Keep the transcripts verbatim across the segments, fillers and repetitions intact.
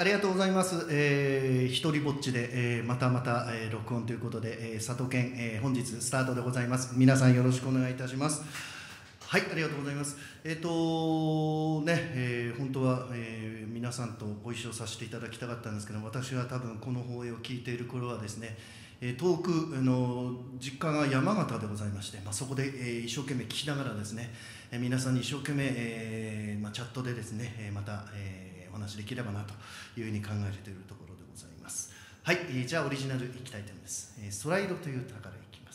ありがとうございます。えー、一人ぼっちで、えー、またまた、えー、録音ということで、えー、佐藤健、えー、本日スタートでございます。皆さんよろしくお願いいたします。はい、ありがとうございます。えっ、ー、とね、えー、本当は、えー、皆さんとご一緒させていただきたかったんですけど、私は多分この放映を聞いている頃はですね、えー、遠くあの実家が山形でございまして、まあ、そこで、えー、一生懸命聞きながらですね、えー、皆さんに一生懸命、えーまあ、チャットでですね、えー、また、えーお話できればなというふうに考えているところでございます。はい、えー、じゃあオリジナルいきたいと思います。えー、空色という歌からいきます。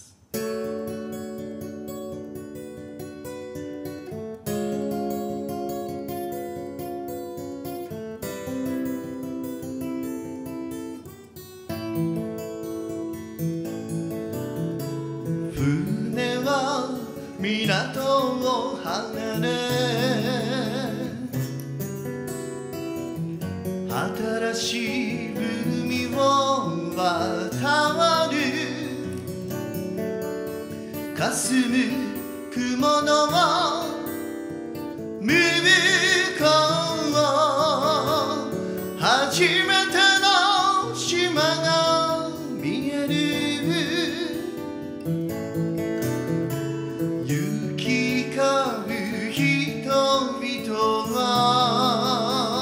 船は港を離れ新しい海を渡る霞む雲の向こう初めての島が見える行き交う人々は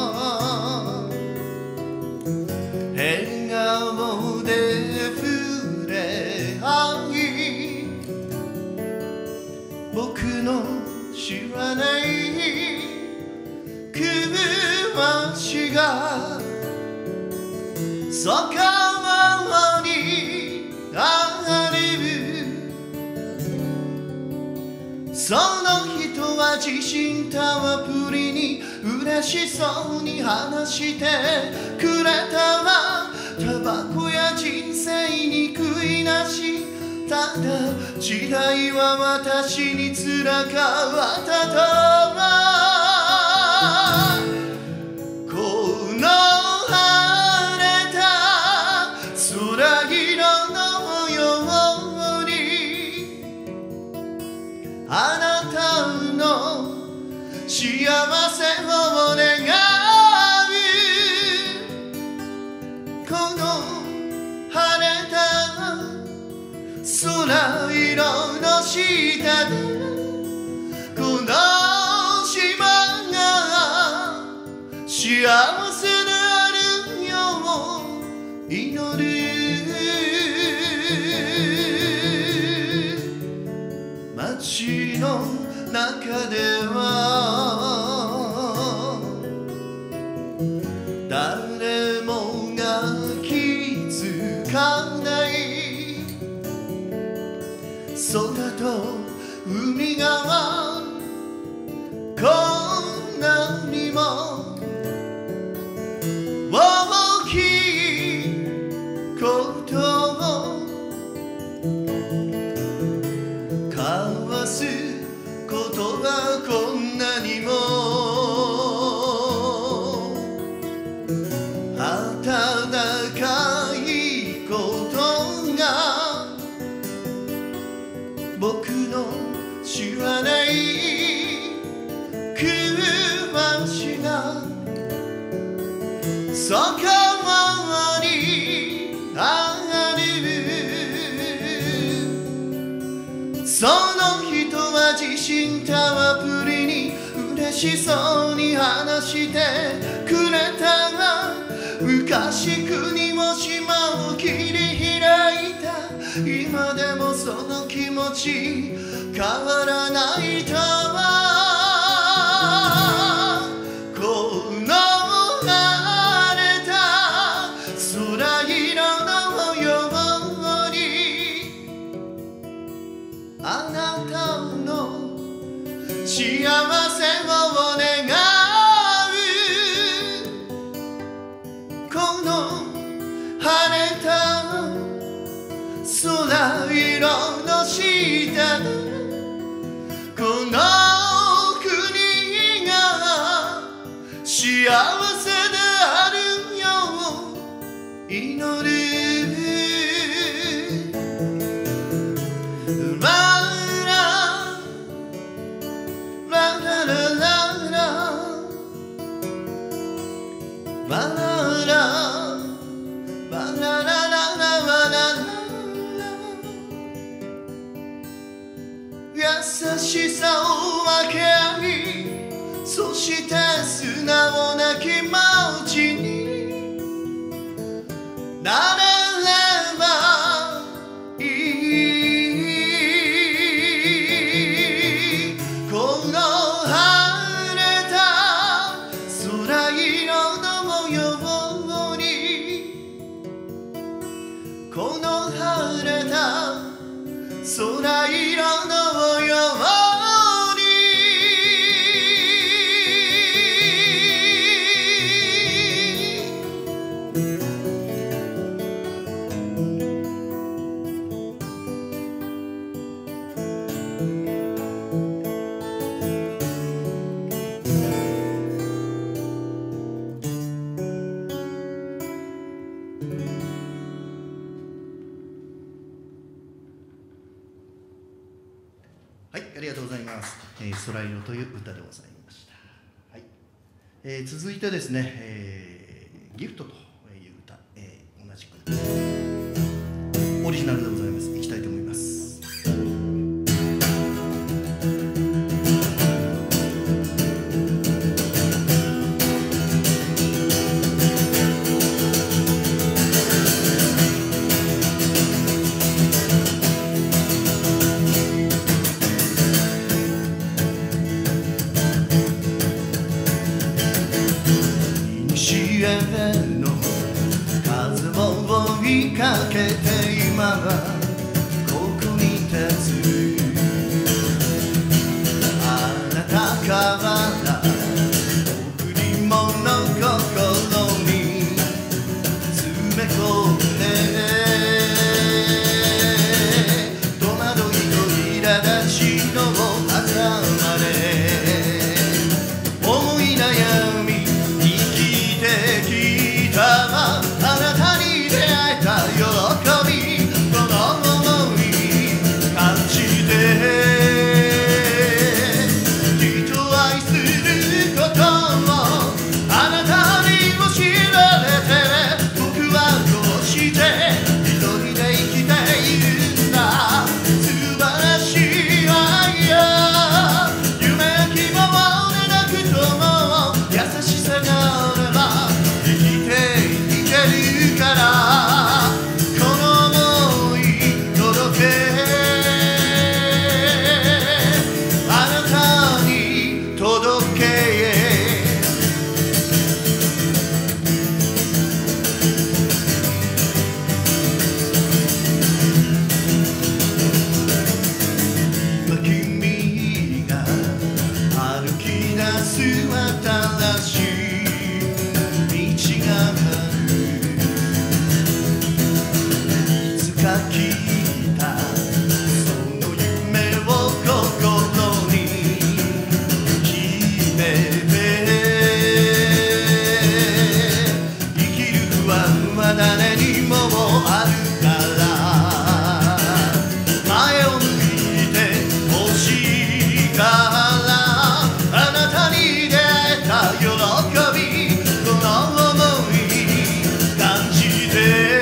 笑顔で触れ合い僕の知らない暮しがそこにあるその人は自信たっぷりに嬉しそうに話してくれたわタバコや人生に悔いなしただ時代は私につらかったとはこの晴れた空色のようにあなたの幸せを願うこの晴れた空色の下でこの島が幸せであるよう祈る街の中では誰もが気づかない空と海がこんなにも大きいことを交わすことがこんなにも温かいことが僕の知らない暮しがそこにあるその人は自信たっぷりに嬉しそうに話してくれたが昔国も島を切り開いた今でもその気持ち変わらないとはこの晴れた空色のようにあなたの幸せを願うこの晴れた空色の下でこの国が幸せであるよう祈るラララララララララ優しさを分け合い、そして素直な気持ちになれればいい。この晴れた空色の模様に、この晴れた空色の模様に、はい、ありがとうございます。えー、空色という歌でございました。はい、えー、続いてですね、えー、ギフトという歌、えー、同じくオリジナルでございます。いきたいと思います。の風を追いかけて今はここに立つ。あなたから贈り物心に詰め込んで、戸惑いと苛立ちの狭間で思い悩みあなたに出会えた喜び、この想い感じて、人を愛することをあなたに教えられて、僕はこうして一人で生きているんだ。素晴らしい愛や夢や希望でなくとも優しさがあれば生きてから、この想い届け、あなたに届け。今君が歩き出す新しい道が聞いたその夢を心に決めて、生きる不安は誰にもあるから、前を向いてほしいから、あなたに出会えた喜び、この想い感じて、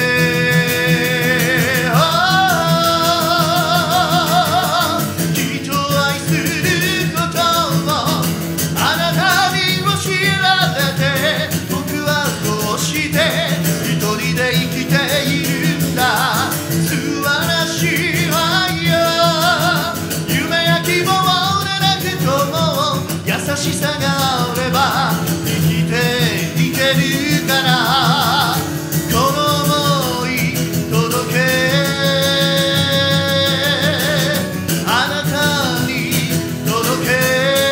優しさがあれば生きていけるから、この想い届け、あなたに届け、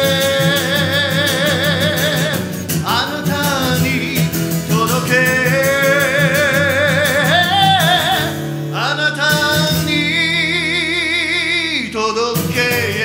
あなたに届け、あなたに届け。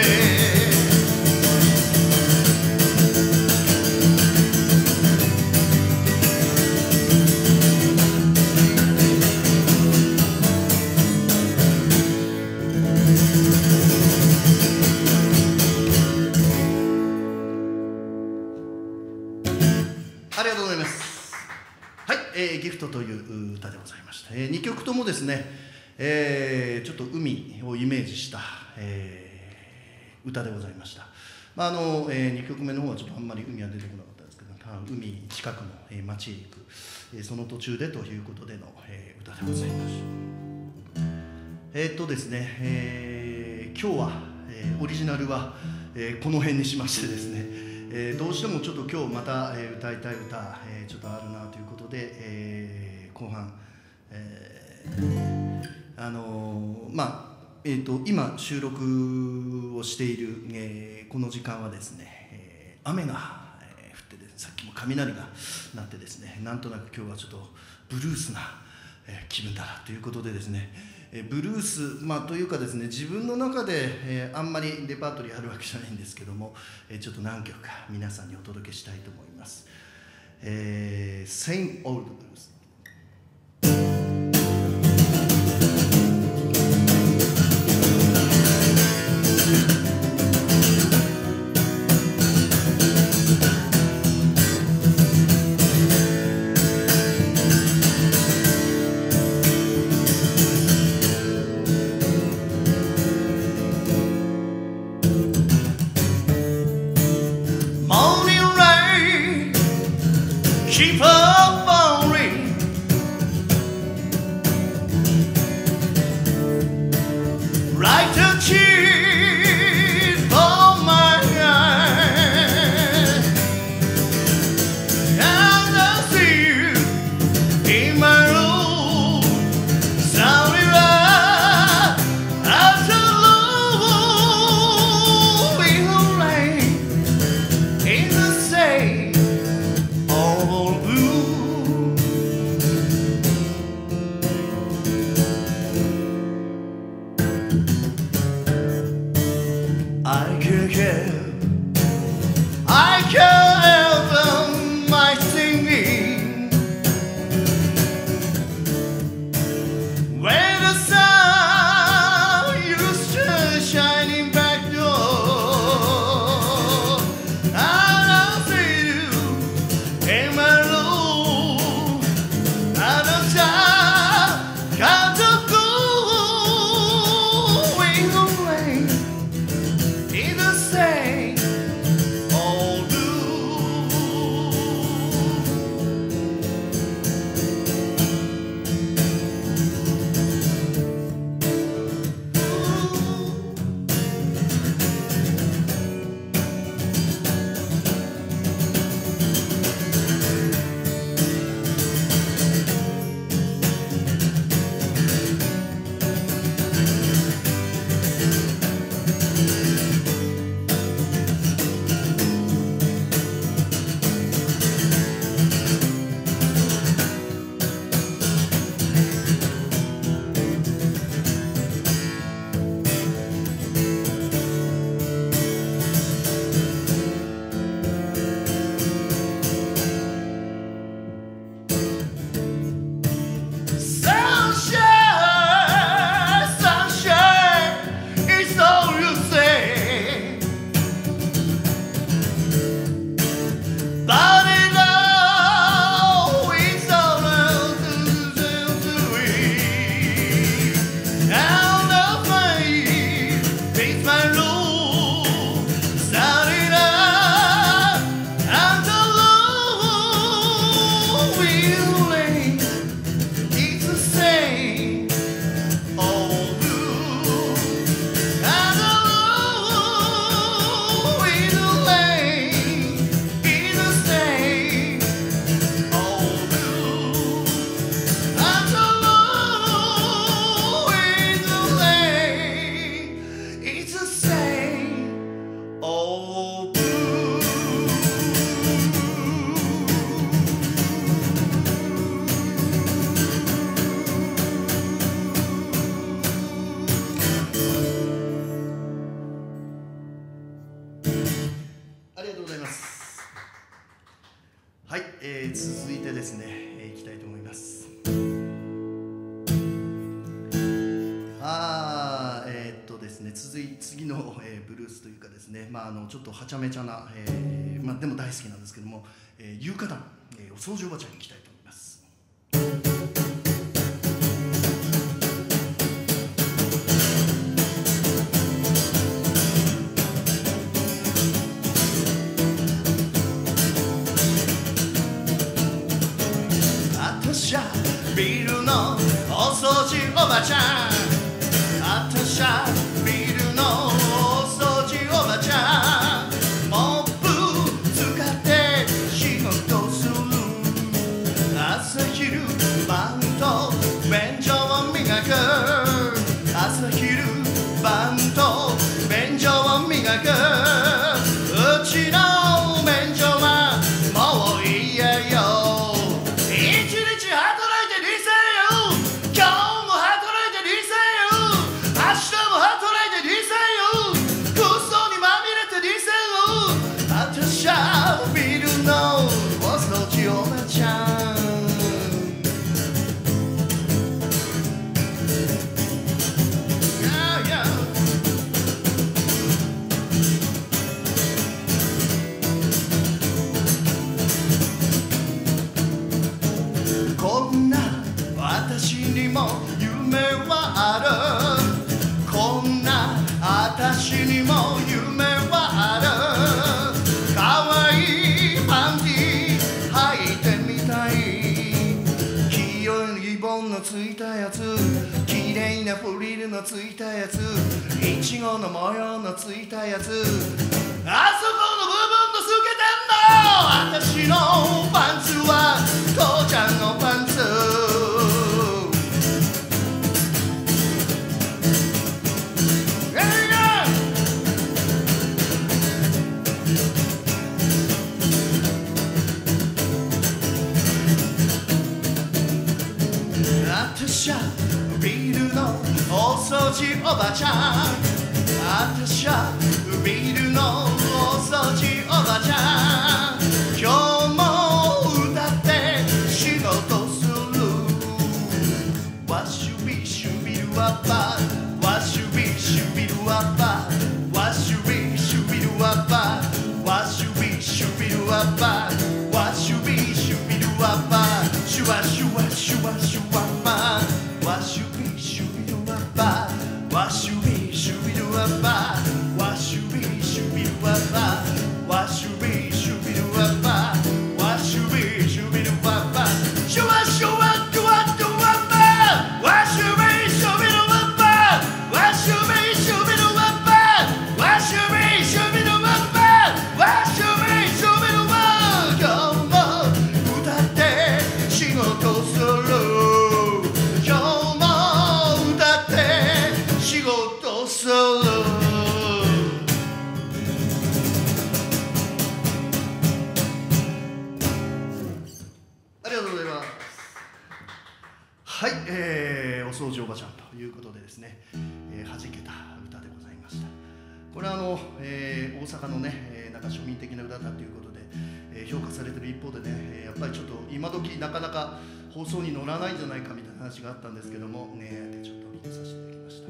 ありがとうございます。はい、えー、ギフトという歌でございました。えー、にきょくともですね、えー、ちょっと海をイメージした、え歌でございました。まああのえー、にきょくめの方はちょっとあんまり海は出てこなかったですけど、海近くの、えー、町へ行く、えー、その途中でということでの、えー、歌でございます。えー、っとですね、えー、今日は、えー、オリジナルは、えー、この辺にしましてですね、えー、どうしてもちょっと今日また、えー、歌いたい歌、えー、ちょっとあるなということで、えー、後半、えー、あのー、まあえー、と今収録をしている、えー、この時間はですね、えー、雨が、えー、降ってですね、さっきも雷が鳴ってですね、なんとなく今日はちょっとブルースな、えー、気分だなということでですね、えー、ブルース、まあ、というかですね、自分の中で、えー、あんまりレパートリーあるわけじゃないんですけども、えー、ちょっと何曲か皆さんにお届けしたいと思います。えー、Same Old Blues。Keep up falling, like a cheese for my eye, and I see you in my room, sorry right after love in the rain, in the same old blue. I can help, I can help my singing when the sun used to shining back door, and I see you in my room, and the time comes to go in the rain, in the same old blue. Sunshine, sunshine, it's all you say. But it all is all to me. And the faith is my rule. Starting up, and the love will lay. It's the same old blue, and the love will lay. It's the same old blue, and the love will lay. It's the same old blue. ありがとうございます。はい、えー、続いてですね、えー、いきたいと思います。あー、えー、っとですね、続い次の、えー、ブルースというかですね、まああのちょっとはちゃめちゃな、えー、まあでも大好きなんですけども、えー、有価団、えー、お掃除おばちゃんにいきたいと思います。 掃除おばちゃん、あたしゃビルの大掃除おばちゃん、モップ使って仕事する、朝昼晩と便所を磨く、朝昼晩と便所を磨く、うちの便所はもう嫌よ、一日働いてにせんえん、今日も働いてにせんえん、明日も働いてにせんえん、クソにまみれてにせんえん、あたしゃビルのお掃除おばちゃん、こんな私にも夢はある、こんな私にも夢はある、かわいいパンティ履いてみたい、黄色いリボンのついたやつ、綺麗なフリルのついたやつ、いちごの模様のついたやつ、あそこの部分の透けてんの、私のパンツは父ちゃんのパンツ、あたしゃビルの大掃除おばちゃん、あたしゃビルの大掃除おばちゃん、今日も歌って仕事する、わしゅびしゅびるわば、わしゅびしゅびるわば、わしゅびしゅびるわば、わしゅびしゅびるわば、わしゅびしゅびるわば、シュワシュワシュワシュワば、わしゅびしゅびるわば、わしゅびしゅびるわば、わしゅびしゅびるわば、わしゅびしゅびるわば、わしゅびしゅびるわば、シュワシュワシュワシュワば、わしゅびしゅびるわば、わしゅびしゅびるわば、わしゅびしゅびるわば、わしゅびしゅびるわ、今日も歌って仕事する、今日も歌って仕事する。ありがとうございます。はい、えー、お掃除おばちゃんということでですね、えー、弾けた歌でございました。これはあの、えー、大阪のね、えー、なんか庶民的な歌だということで、えー、評価されてる一方でね、えー、やっぱりちょっと今時なかなか放送に乗らないんじゃないかみたいな話があったんですけども、ね、ちょっと見てさせていただきました。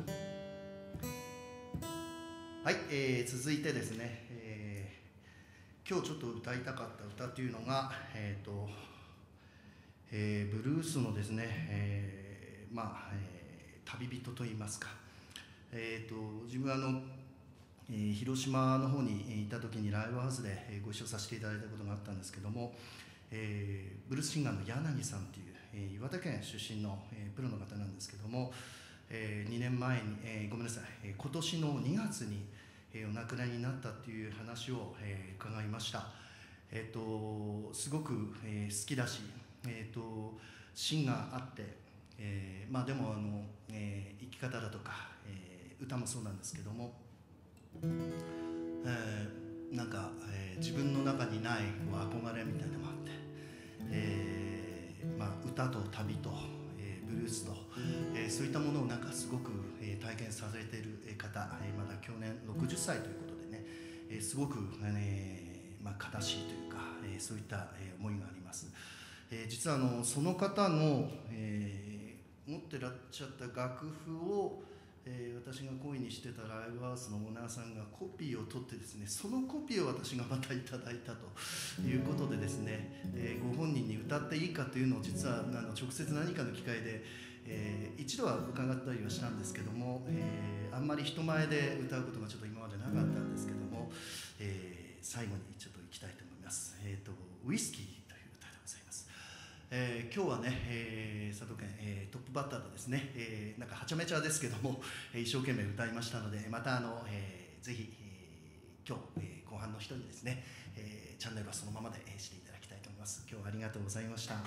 はい、えー、続いてですね、えー、今日ちょっと歌いたかった歌というのが、えーとえー、ブルースのですね、えー、まあ、えー、旅人といいますか、えーと自分はあの、えー、広島の方にいた時にライブハウスでご一緒させていただいたことがあったんですけども、えー、ブルースシンガーの柳さんという、えー、岩手県出身の、えー、プロの方なんですけども、えー、にねんまえに、えー、ごめんなさい、えー、今年のにがつに、えー、お亡くなりになったっていう話を、えー、伺いました。えーとすごく、えー、好きだし、えーと芯があって、えー、まあでもあの、えー、生き方だとか、えー、歌もそうなんですけども、えー、なんか、えー、自分の中にないこう憧れみたいなのもあって、えーまあ、歌と旅と、えー、ブルースと、えー、そういったものをなんかすごく、えー、体験されている方、えー、まだ去年ろくじゅっさいということでね、えー、すごく、えーまあ、悲しいというか、えー、そういった、えー、思いがあります。えー、実はあのその方の、えー、持ってらっしゃった楽譜を、えー、私が恋にしてたライブハウスのオーナーさんがコピーを取ってですね、そのコピーを私がまたいただいたということでですね、えー、ご本人に歌っていいかというのを実はあの直接何かの機会で、えー、一度は伺ったりはしたんですけども、えー、あんまり人前で歌うことがちょっと今までなかったんですけども、えー、最後にちょっといきたいと思います。えーと、ウイスキーという歌でございます。ええー、今日はね、えー、佐藤健、えー、トップバッターでですね、えー、なんかはちゃめちゃですけども、えー、一生懸命歌いましたので、またあの、えー、ぜひ、えー、今日、えー、後半の人にですね、えー、チャンネルはそのままで、えー、していただきたいと思います。今日はありがとうございました。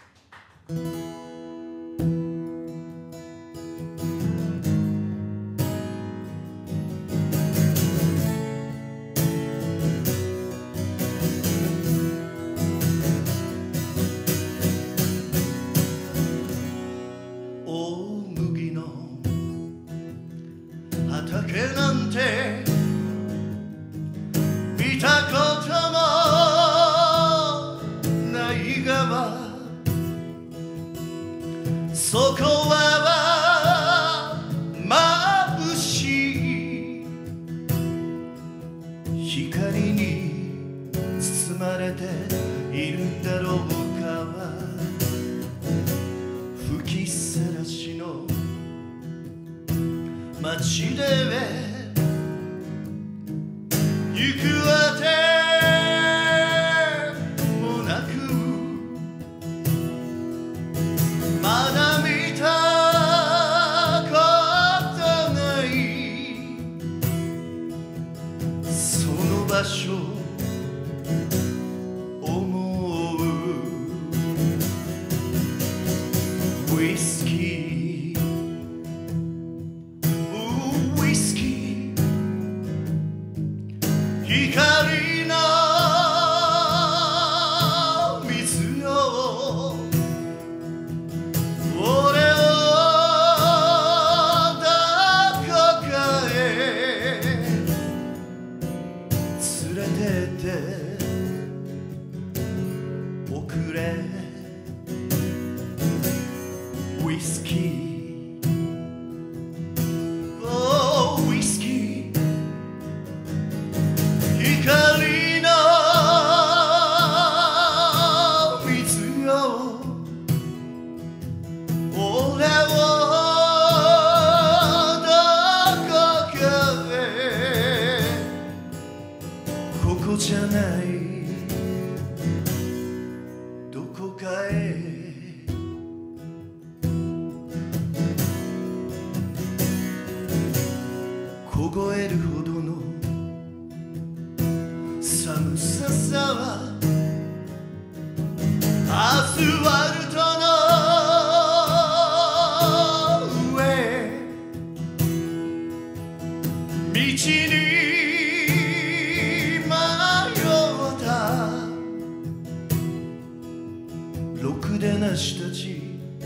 畑なんて見たこともないが、そこは眩しい光に包まれているんだろうか。吹きさらしの街で行くあてもなく、まだ見たことないその場所思う。ウイスキー光の水よ、俺をどこかへ連れてっておくれ。ウイスキー、oh、ウイスキー、光の水よ、俺をどこかへ、ここじゃないどこかへ。凍えるほどの寒ささはアスファルトの上、道に迷ったろくでなしたち、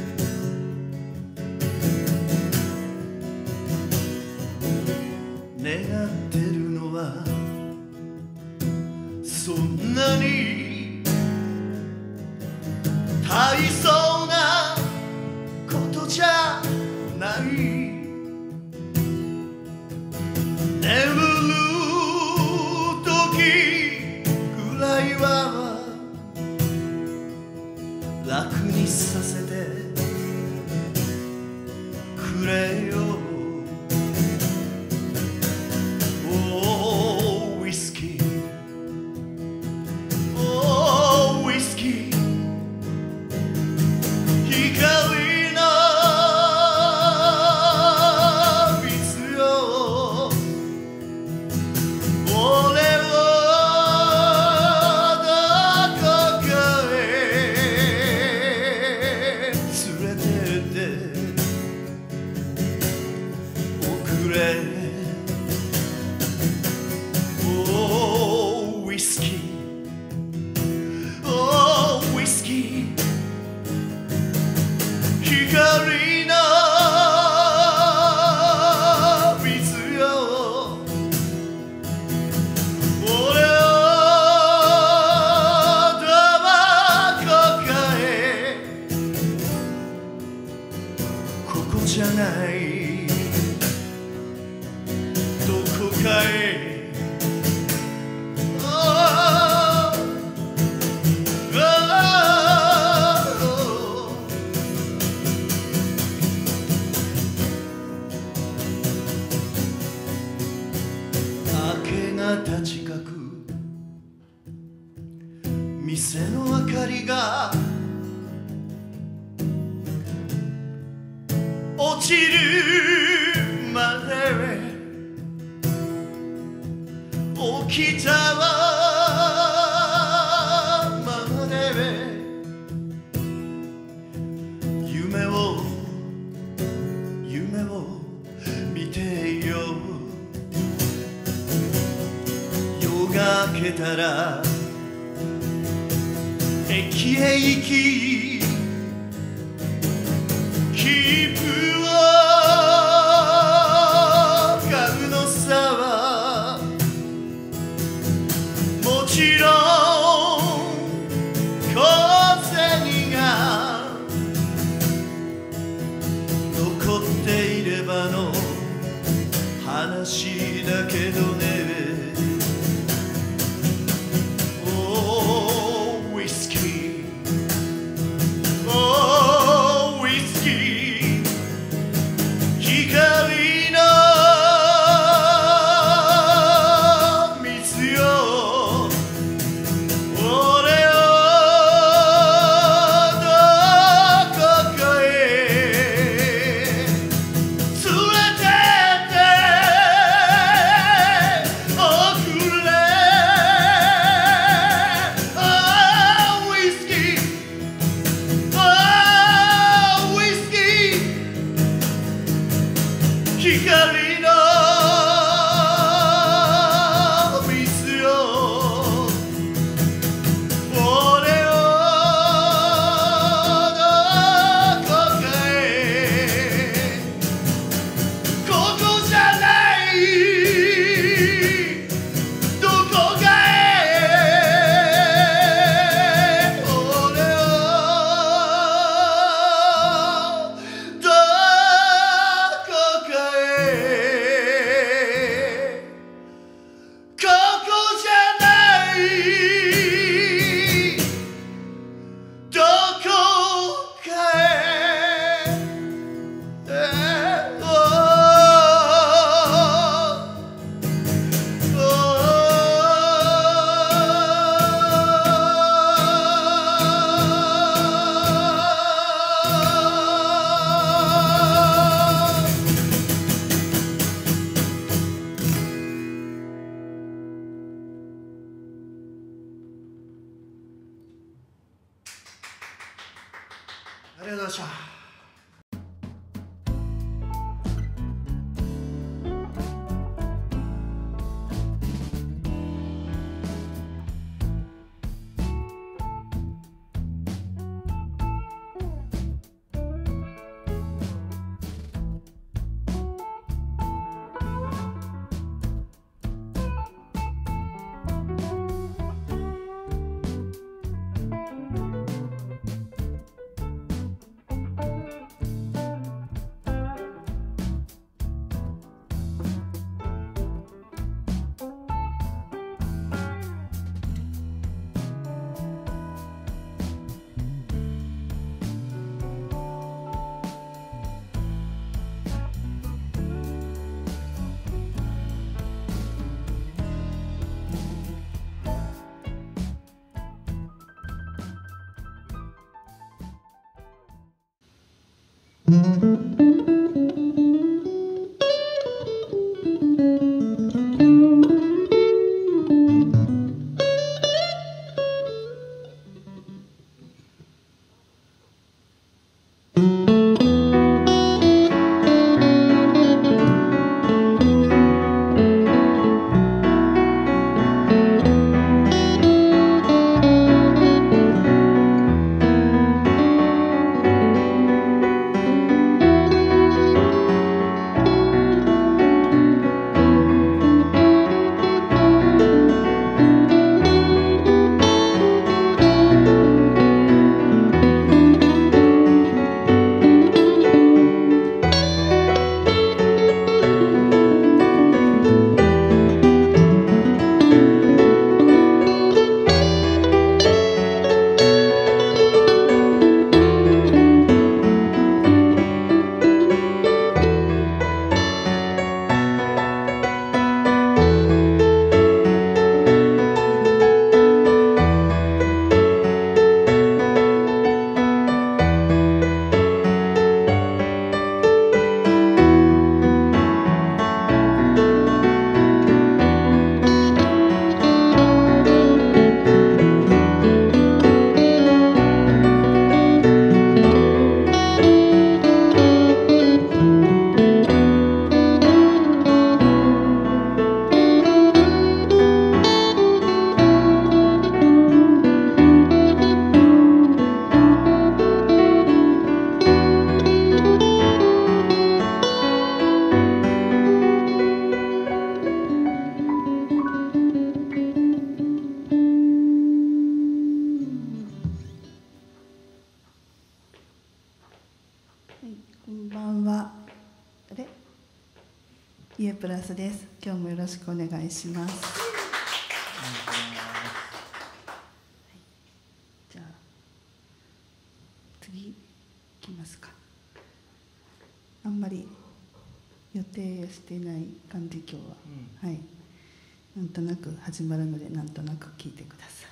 願ってるのはそんなに大層なことじゃない。眠る時ぐらいは楽にさせてくれよ。光の水よ、俺をどこかへ、ここじゃないどこかへ。立ちかく店の明かりがちるまで起きたまで夢を夢を見てよ夜が明けたら駅へ行き切符を買うのさもちろん小銭が残っていればの話だけどね光の水よ俺をどこかへここじゃないどこかへ俺をどこかありがとうございました。 もよろしくお願いします。じゃあ次いきますか。あんまり予定してない感じ今日は、うん、はい、なんとなく始まるのでなんとなく聞いてください。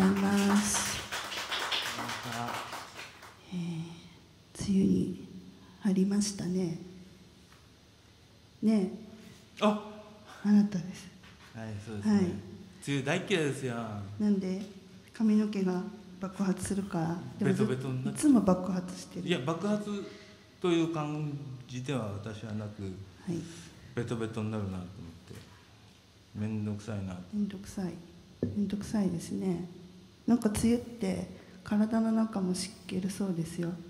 ます。えー、梅雨に入りましたね。ねえ。 あ、 あなたです。 はい、そうですね。はい、梅雨大嫌いですよ。 なんで髪の毛が爆発するから。 ベトベトになって。 いつも爆発してる。 いや、爆発という感じでは私はなく、はい、ベトベトになるなと思って、面倒くさいな。 面倒くさい。面倒くさいですね。なんか梅雨って体の中も湿気るそうですよ。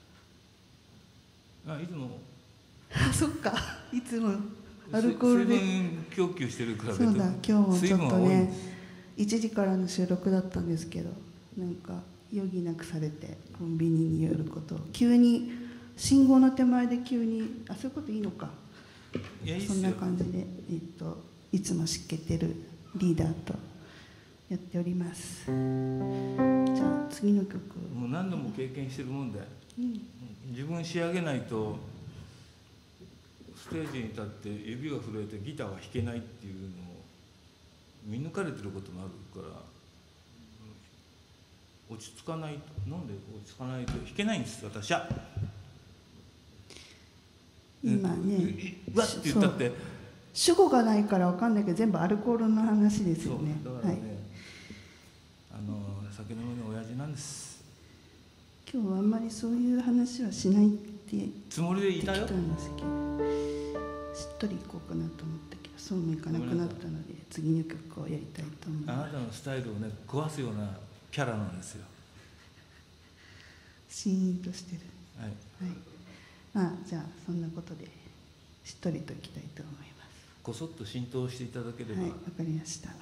あ、いつも。 あ、そっか。いつもアルコールで水分供給してるから。 そうだ。今日もちょっとね、いちじからの収録だったんですけど、なんか余儀なくされてコンビニに寄ることを急に信号の手前で急にあ、そういうこといいのか。 いや、いいっすよ。 そんな感じで、えっといつも湿気てるリーダーとやっております。じゃあ次の曲。 もう何度も経験してるもんで、うん、自分仕上げないとステージに立って指が震えてギターが弾けないっていうのを見抜かれてることもあるから、落ち着かないと、なんで落ち着かないと弾けないんです私は。 今ね、 わって言ったって主語がないから分かんないけど全部アルコールの話ですよね。 そうだからね、はい、あの酒飲みの親父なんです。 今日はあんまりそういう話はしないってつもりでいたよ。 しっとりいこうかなと思ったけど、そうもいかなくなったので次の曲をやりたいと思います。 あなたのスタイルをね壊すようなキャラなんですよ。 シーンとしてる。 はい、 はい、まあじゃあそんなことでしっとりといきたいと思います。 こそっと浸透していただければ。 はい、わかりました。はい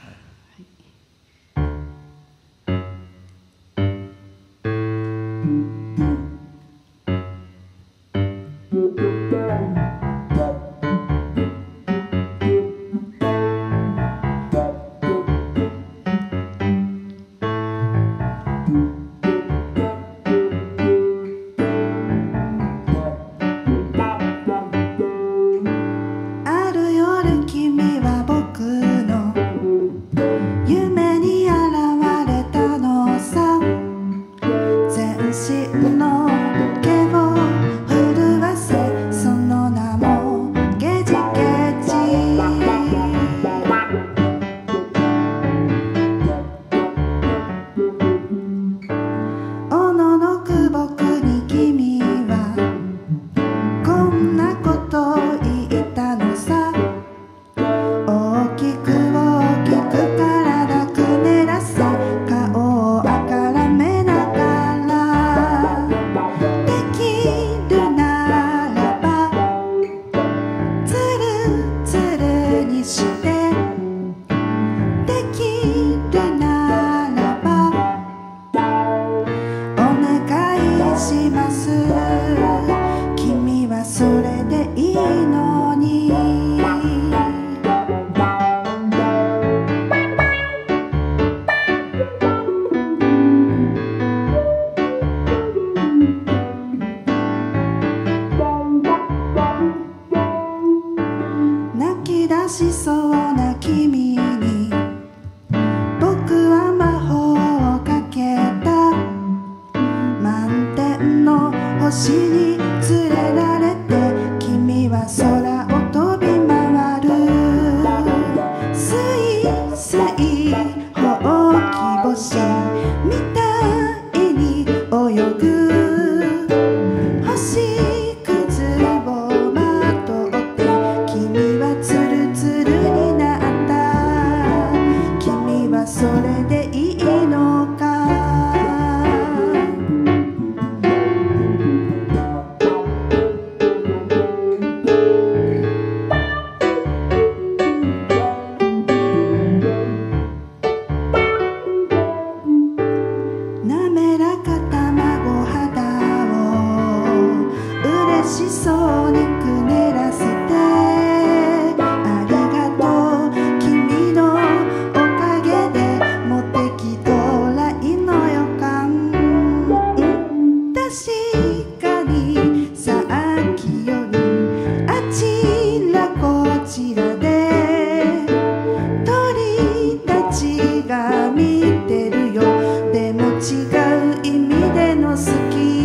違う意味での好き、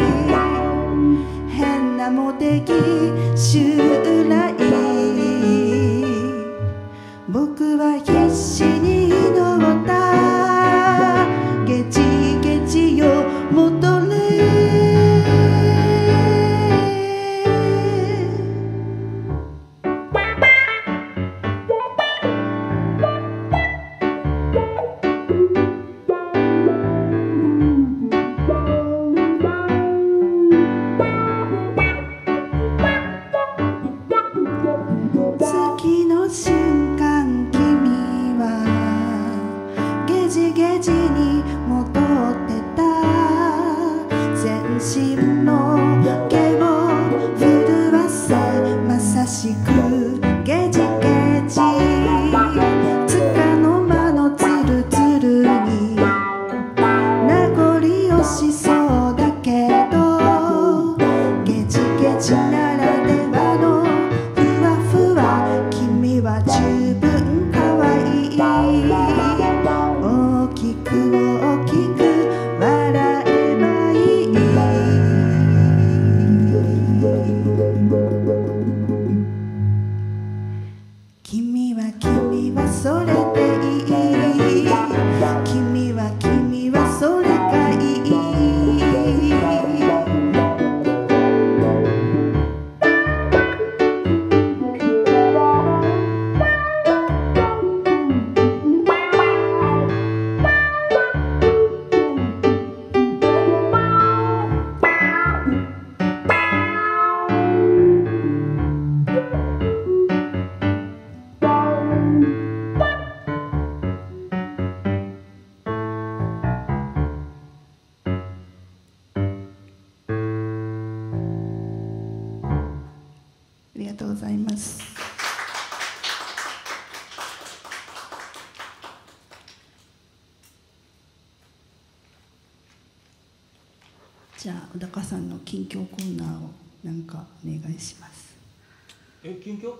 変なモテ期襲来、僕は必死に祈った、ゲチゲチよ戻れ。次の瞬間君はゲジゲジに戻ってた、全身の毛を震わせまさしくゲジゲジ、つかの間のツルツルに名残惜しそうだけど、ゲジゲジならではのふわふわ、君は十分可愛い、大きく大きく笑えばいい。君は君はそれでいい、君は君はそれがいい。ありがとうございます。じゃあ小高さんの近況コーナーをなんかお願いします。 え、近況？ なん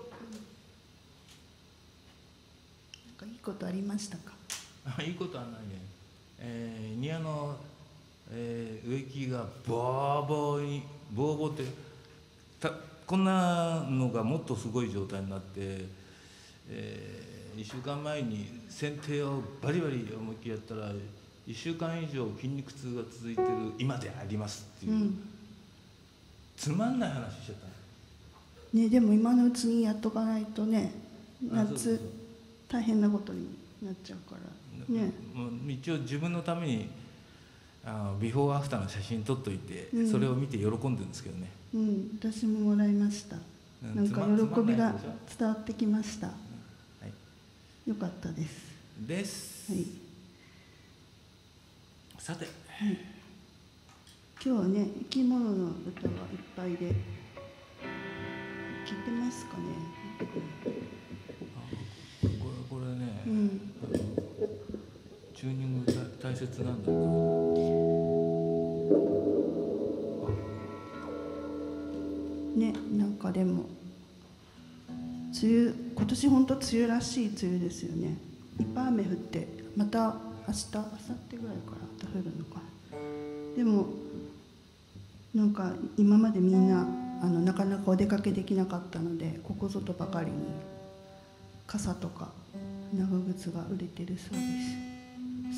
かいいことありましたか？ あ、いいことはないね。えー、庭の、えー、植木がボーボーにボーボーってたこんなのがもっとすごい状態になって、えー、いっしゅうかんまえに剪定をバリバリ思いっきりやったらいっしゅうかん以上筋肉痛が続いてる今でありますっていう、うん、つまんない話しちゃったね。 ね、でも今のうちにやっとかないとね、夏大変なことになっちゃうからね。 もう一応自分のためにあのビフォーアフターの写真撮っといて、うん、それを見て喜んでるんですけどね。 うん、私ももらいました。なんか喜びが伝わってきました。うん、はい、よかったです。 です。 はい。 さて、 はい、今日はね、生き物の歌がいっぱいで聞いてますかね。 あ、これこれね、うん、あのチューニング大切なんだけど。 ね、なんかでも梅雨、今年本当梅雨らしい梅雨ですよね。いっぱい雨降ってまた明日明後日ぐらいからまた降るのかな。でもなんか今までみんなあのなかなかお出かけできなかったので、ここぞとばかりに傘とか長靴が売れてるそうです。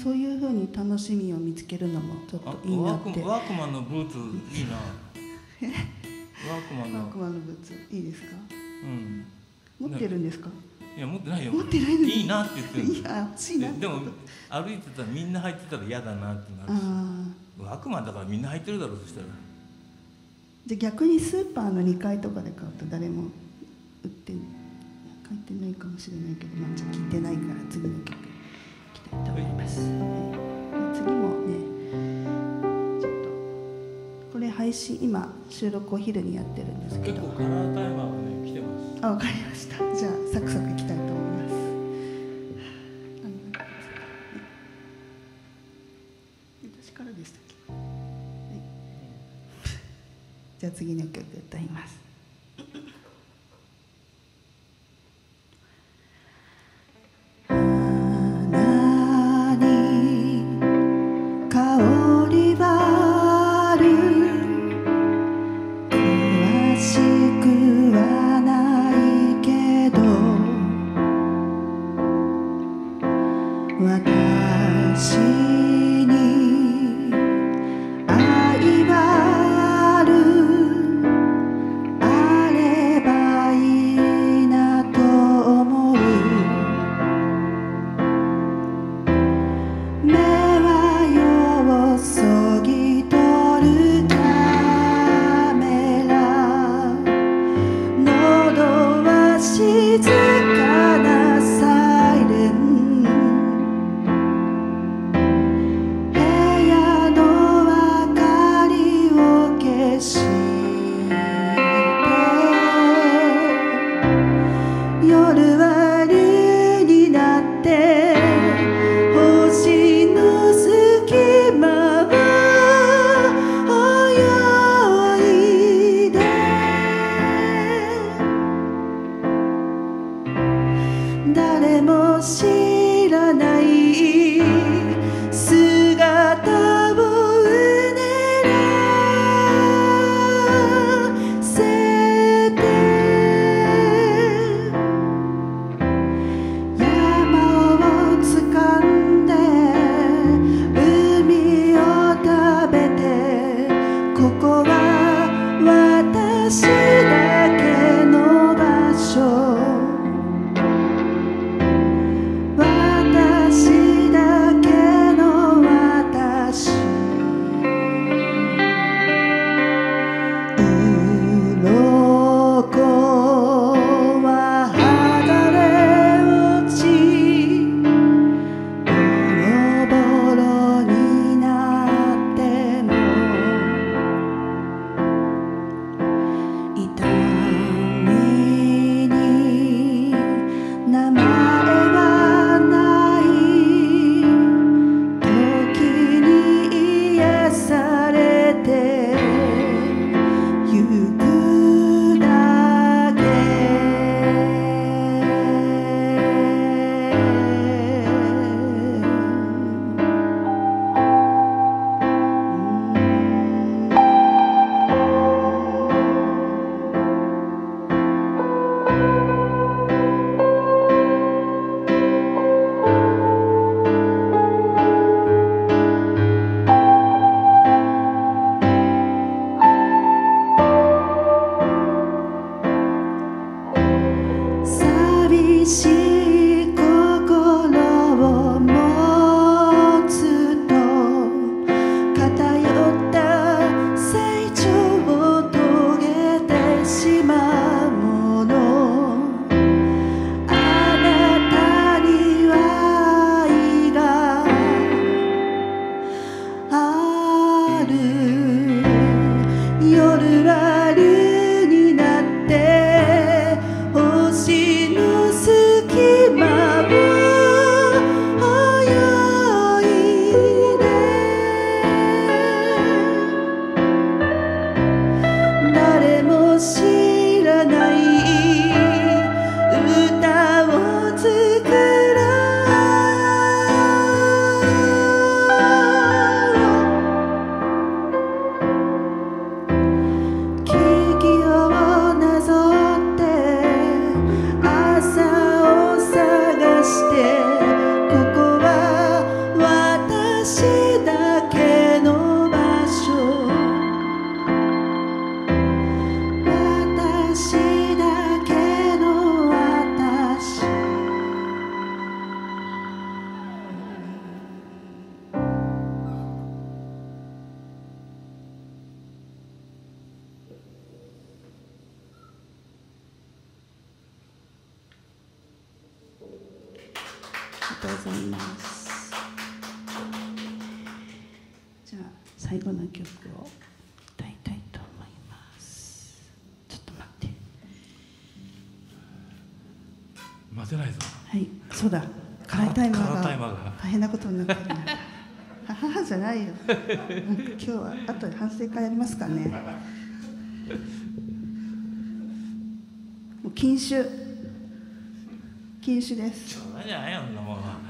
そういうふうに楽しみを見つけるのもちょっといいなって。 ワークマンのブーツいいな。ワークマンのワークマンのブーツいいですか？ うん。 持ってるんですか？ いや持ってないよ。 持ってないのにいいなって言ってる。 いや欲しいなって。 でも歩いてたらみんな履いてたら嫌だなってなるし。ワークマンだからみんな履いてるだろうそしたら。 じゃあ逆にスーパーのにかいとかで買うと誰も売ってない書いてないかもしれないけど、まあじゃあ聞いてないから次の曲いきたいと思います。はい、次もね。これ配信今収録お昼にやってるんですけど、 結構カラータイマーがね来てます。 あ、わかりました。じゃあサクサクいきたいと思います。私からでしたっけ？はい、じゃあ次の曲歌います。花に変そぎ取るカメラ喉は静かなサイレン部屋の明かりを消して夜は竜になって星の隙間を泳いで誰も知らない姿をうねらせて山を掴んで海を食べてここは私だけの場所私だけの私鱗は剥がれ落ちボロボロになっても痛みに名前はない時に癒されてゆくだけ寂しい心を持つと偏った成長を遂げてしまうものあなたには愛がある夜は竜になって星の隙間を泳いで誰も知らない歌を作ろう木々をなぞって朝を探してここは私だけの場所私だけの私ありがとうございます。じゃあ最後の曲を歌いたいと思います。ちょっと待って。 待てないぞ。 はい、そうだ。カラータイマカラータイーがマーが大変なことになってるな。はははじゃないよ。なんか今日は後で反省会やりますかね。もう禁酒禁酒です。 冗談じゃないよ、そんなもんは。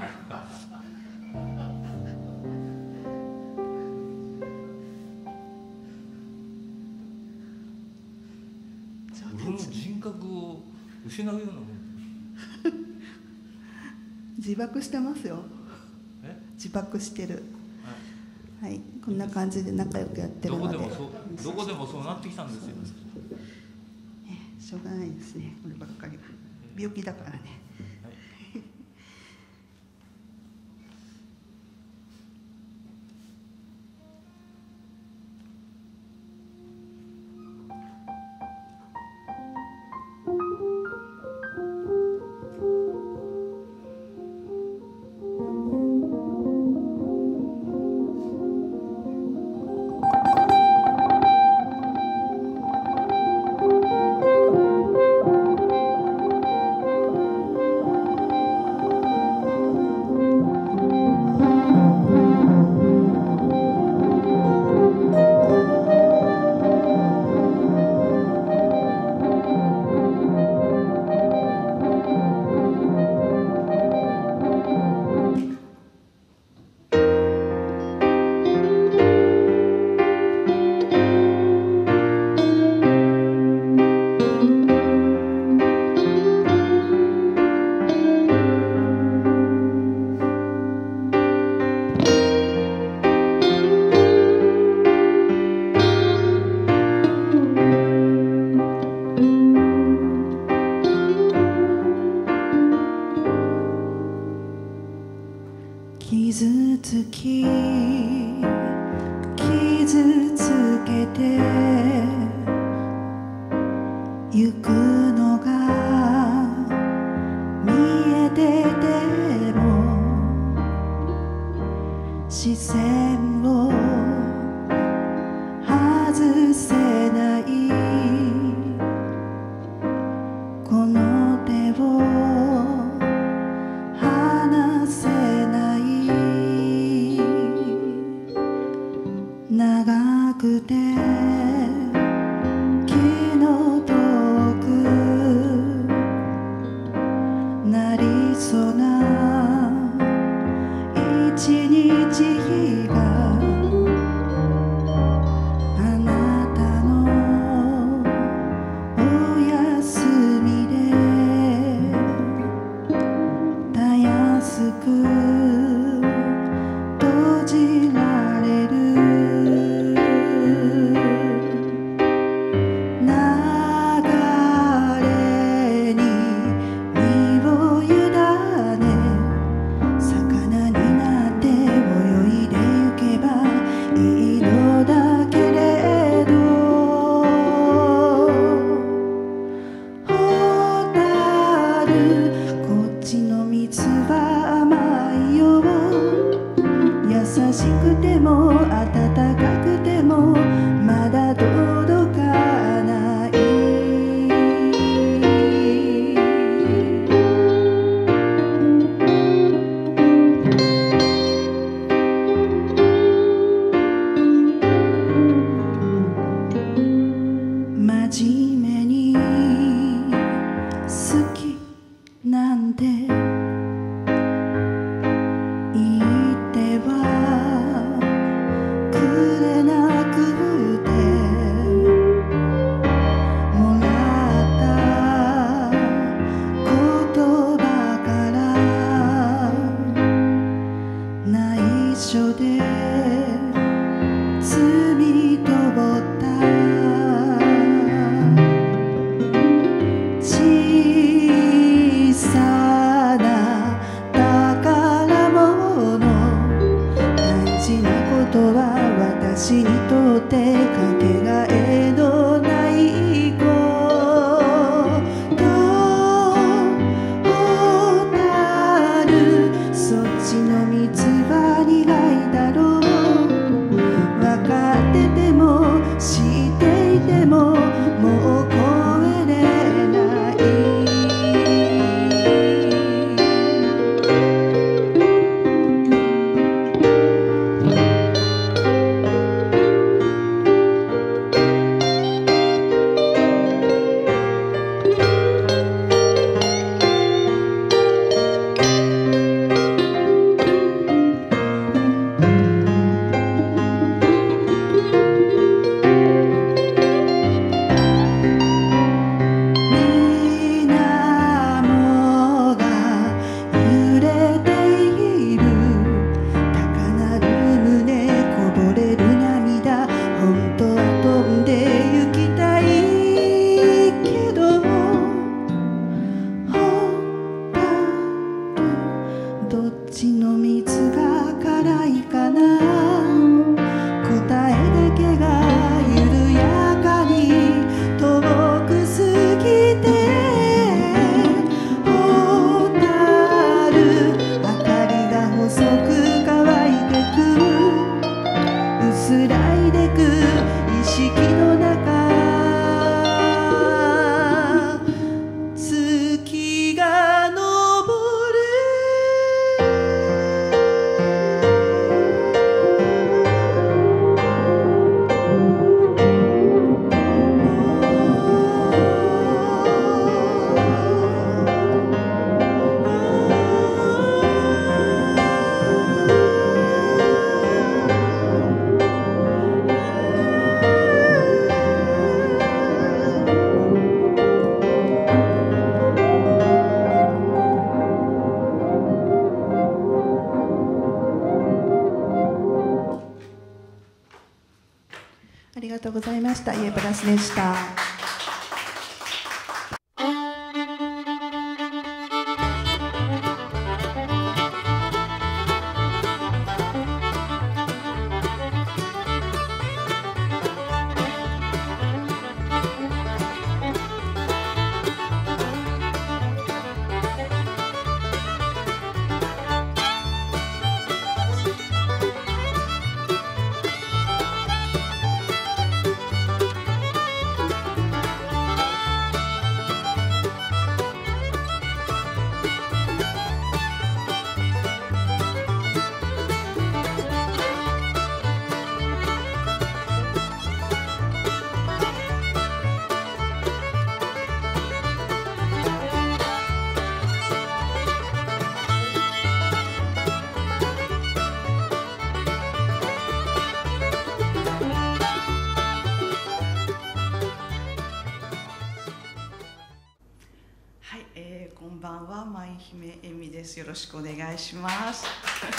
俺の人格を失うようなもん。 自爆してますよ。 え？ 自爆してる。はい、こんな感じで仲良くやってるので。 どこでもそう、どこでもそうなってきたんですよ。 え、しょうがないですね。こればっかりは病気だからね。 はい傷つけてゆくのが見えてても視線を外せないこの手を離せない長くて気の遠くなりそうな一日があなたのお休みでたやすく閉じられる流れに身を委ね魚になって泳いでゆけばいいのだけれどホタルこっちの水は甘いよ優しくても温かくてもまだ届かない真面目に好きなんて言ってはくれなくてもらった言葉から内緒で摘み取った小さな宝物大事なことは私にとってかけがえのないことホタルそっちの水は苦いだろう分かってても知っていてももう越えれないありがとうございました。イエプラスでした。 姫恵美です。よろしくお願いします。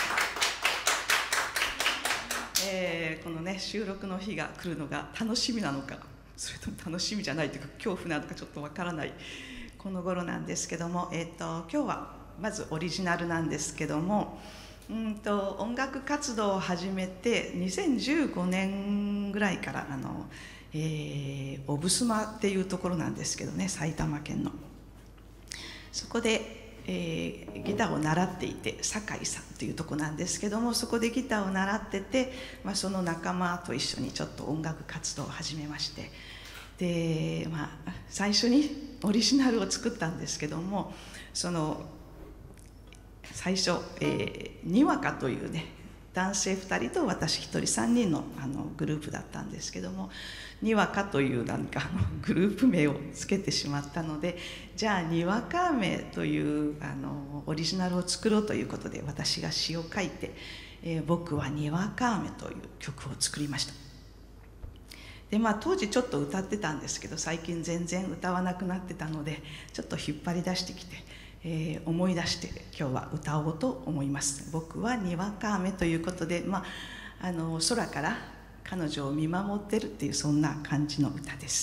えー、このね収録の日が来るのが楽しみなのか、それとも楽しみじゃないというか恐怖なのかちょっとわからないこの頃なんですけども、えー、と今日はまずオリジナルなんですけども、うんと音楽活動を始めてにせんじゅうごねんぐらいからあの、えー、オブスマっていうところなんですけどね、埼玉県のそこでえー、ギターを習っていて、酒井さんというとこなんですけども、そこでギターを習ってて、まあ、その仲間と一緒にちょっと音楽活動を始めまして、で、まあ、最初にオリジナルを作ったんですけども、その最初、えー、にわかというね男性ふたりと私ひとりさんにん の, あのグループだったんですけども、にわかというなんかあのグループ名をつけてしまったので、じゃあにわか雨というあのオリジナルを作ろうということで、私が詩を書いて「えー、僕はにわか雨」という曲を作りました。でまあ当時ちょっと歌ってたんですけど、最近全然歌わなくなってたので、ちょっと引っ張り出してきて、えー、思い出して今日は歌おうと思います。僕はにわか雨ということで、まあ、あの空から彼女を見守ってるっていうそんな感じの歌です。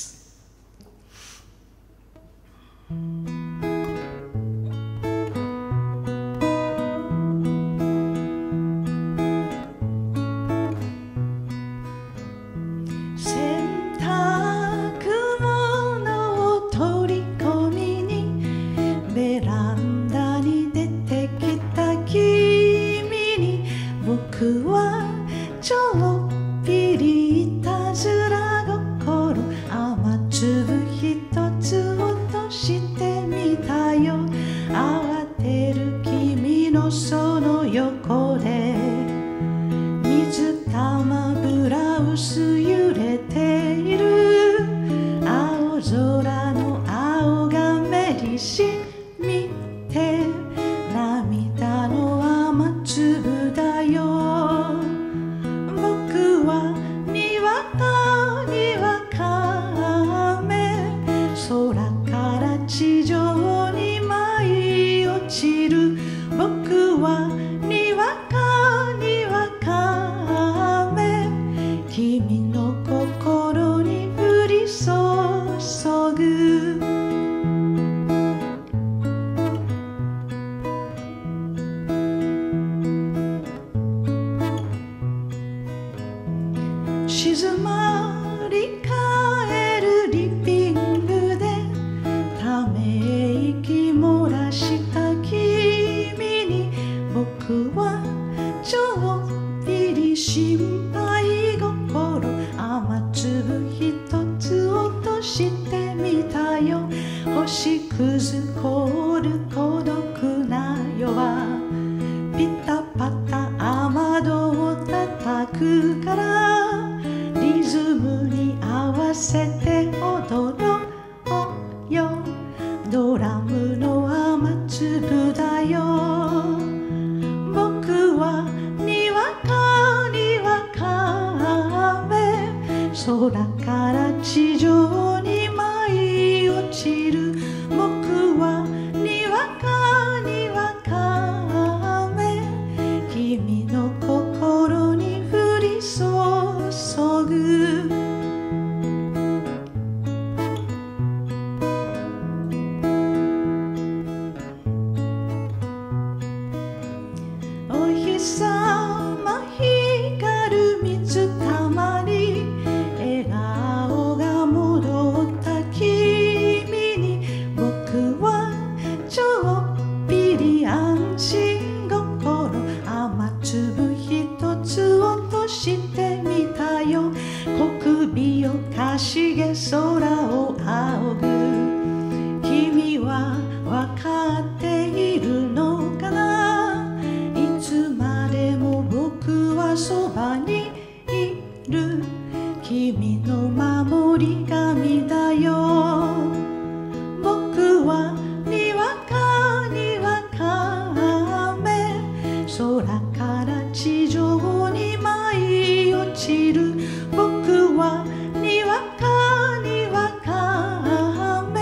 僕はにわかにわか雨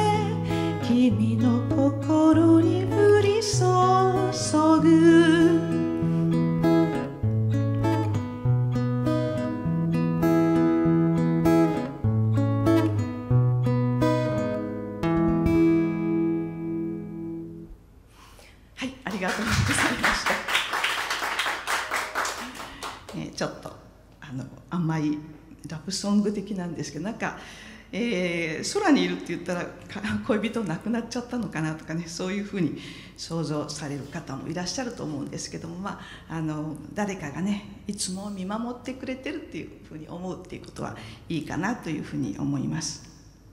の甘いラブソング的なんですけど、なんか、えー、空にいるって言ったら恋人亡くなっちゃったのかなとかね、そういうふうに想像される方もいらっしゃると思うんですけども、まあ、あの誰かがねいつも見守ってくれてるっていうふうに思うっていうことはいいかなというふうに思います。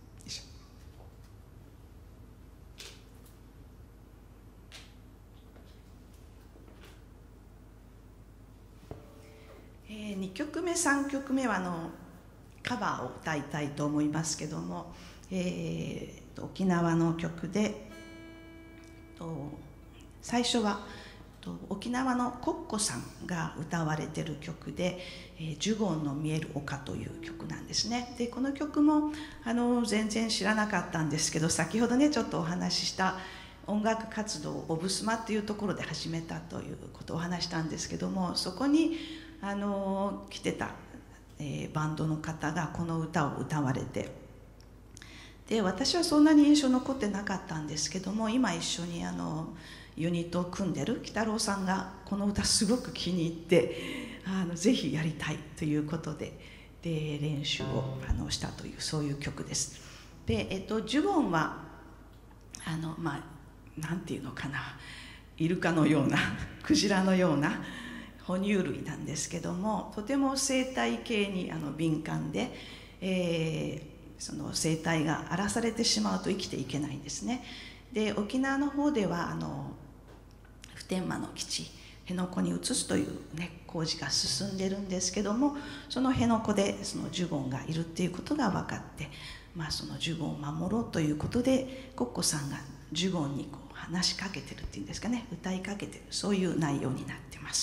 えー、にきょくめさんきょくめはあのカバーを歌いたいと思いますけども、えー、沖縄の曲でと最初はと沖縄のコッコさんが歌われている曲で「えー、ジュゴンの見える丘」という曲なんですね。でこの曲もあの全然知らなかったんですけど、先ほどねちょっとお話しした音楽活動をオブスマっていうところで始めたということをお話したんですけども、そこにあの来てた、えー、バンドの方がこの歌を歌われて、で私はそんなに印象残ってなかったんですけども、今一緒にあのユニットを組んでる北郎さんがこの歌すごく気に入ってあのぜひやりたいということで、で練習をあのしたというそういう曲です。で、えっと、ジュゴンはあのまあなんていうのかな、イルカのようなクジラのような哺乳類なんですけども、とても生態系にあの敏感で、えー、その生態が荒らされてしまうと生きていけないんですね。で沖縄の方ではあの普天間の基地辺野古に移すという、ね、工事が進んでるんですけども、その辺野古でそのジュゴンがいるっていうことが分かって、まあ、そのジュゴンを守ろうということでコッコさんがジュゴンにこう話しかけてるっていうんですかね、歌いかけてる、そういう内容になってます。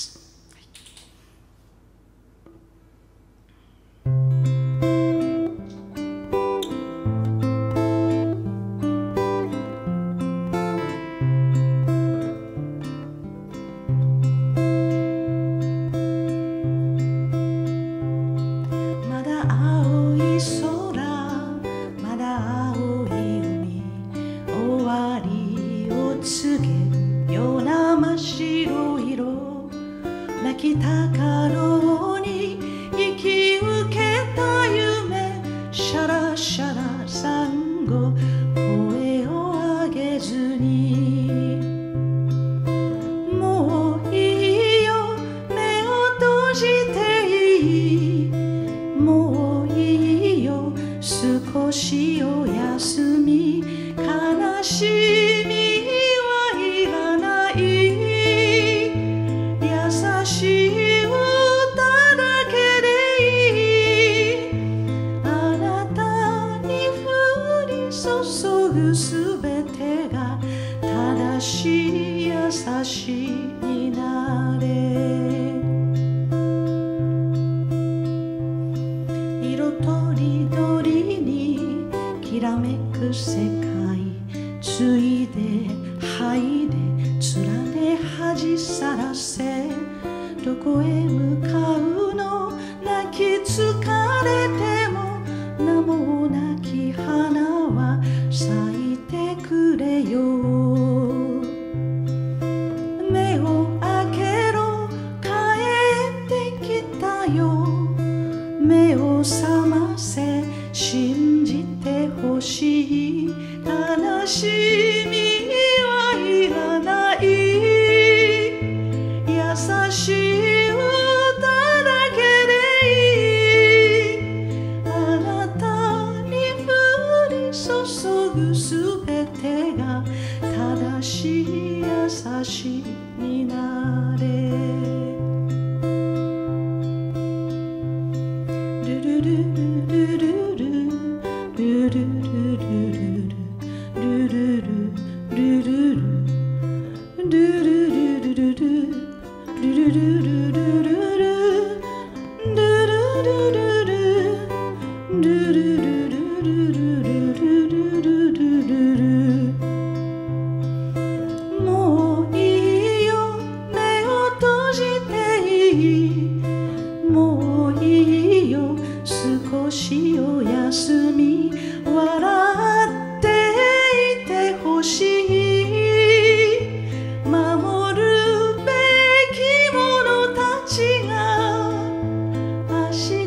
足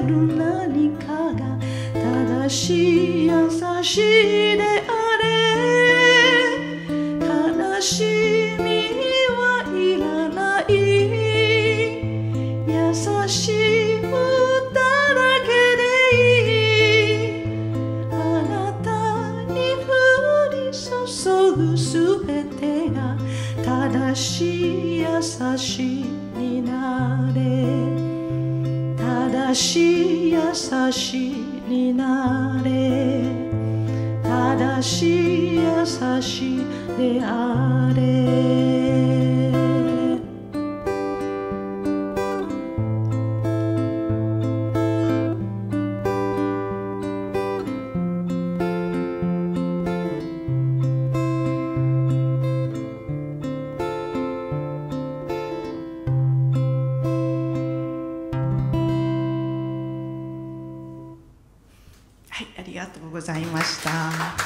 る何かが正しい優しいであれ。悲しみはいらない、優しい歌だけでいい。あなたに降り注ぐすべてが正しい優しいになれ。正しい優しいになれ。正しい優しいであれ。 はい、ありがとうございました。え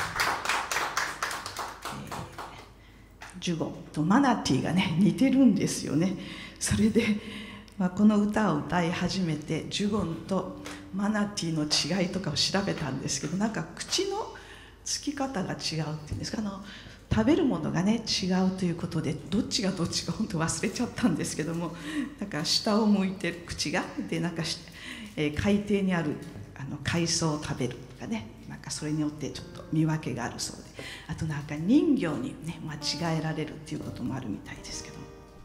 ージュゴンとマナティーがね似てるんですよね。それで、まあ、この歌を歌い始めてジュゴンとマナティーの違いとかを調べたんですけど、なんか口のつき方が違うっていうんですか、あの食べるものがね違うということで、どっちがどっちか本当忘れちゃったんですけども、なんか下を向いてる口がで、なんか、えー、海底にあるあの海藻を食べるとかね、なんかそれによってちょっと見分けがあるそうで、あとなんか人魚にね間違えられるっていうこともあるみたいですけども。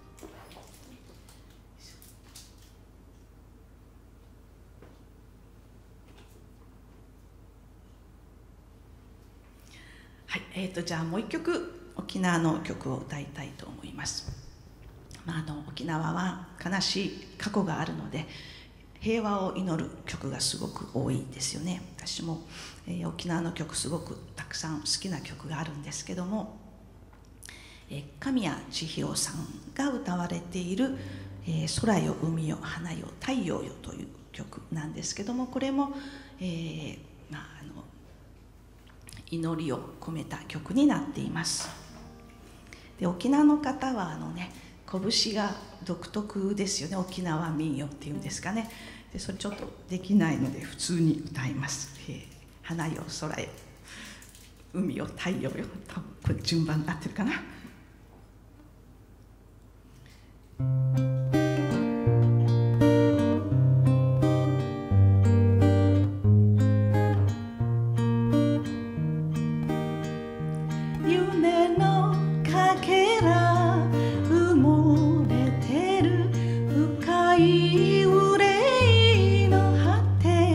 はい、えーとじゃあもう一曲沖縄の曲を歌いたいと思います。まあ、あの沖縄は悲しい過去があるので平和を祈る曲がすごく多いですよね。私も、えー、沖縄の曲すごくたくさん好きな曲があるんですけども、えー、神谷千尋さんが歌われている「えー、空よ海よ花よ太陽よ」という曲なんですけども、これも、えーまあ、あの祈りを込めた曲になっています。で沖縄の方はあのね拳が独特ですよね。沖縄民謡っていうんですかね。でそれちょっとできないので普通に歌います。えー、花よ空よ海よ太陽よ、多分これ順番合ってるかな。 夢のかけら埋もれてる深い憂いの果て、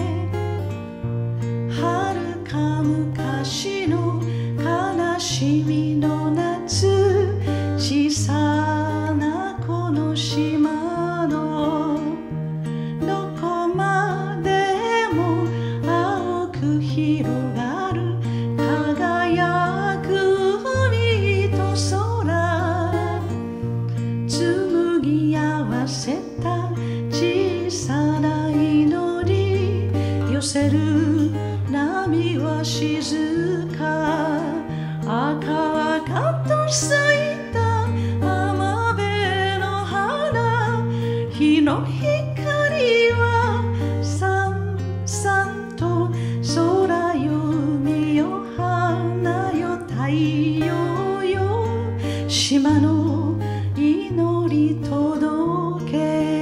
遥か昔の悲しみの夏、小さなこの島のどこまでも青く広がる輝く海と空、紡ぎ合わせた小さな祈り、寄せる波は静か、赤々と咲いた浜辺の花、日の光はさんさんと空よ海よ花よ太陽よ、島の祈り届け。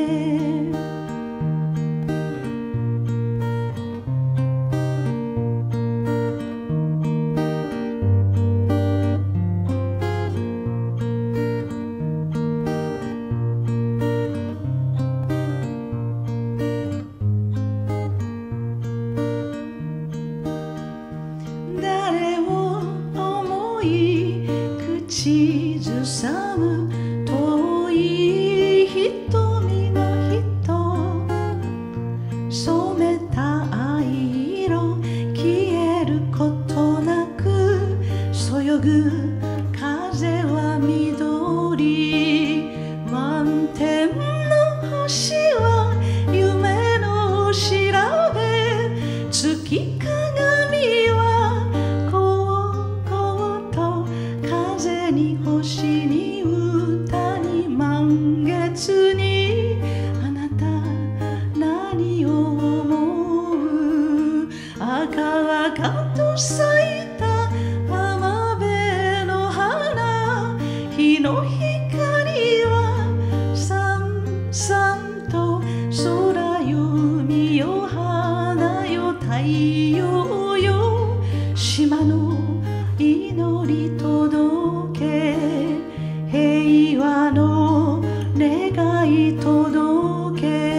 誰を思い口ずさむ遠い瞳の人、染めた藍色消えることなく、そよぐ風は緑、満天の星は夢の調べ、月鏡はこうこうと風に星に歌に満月に、あなた何をり届け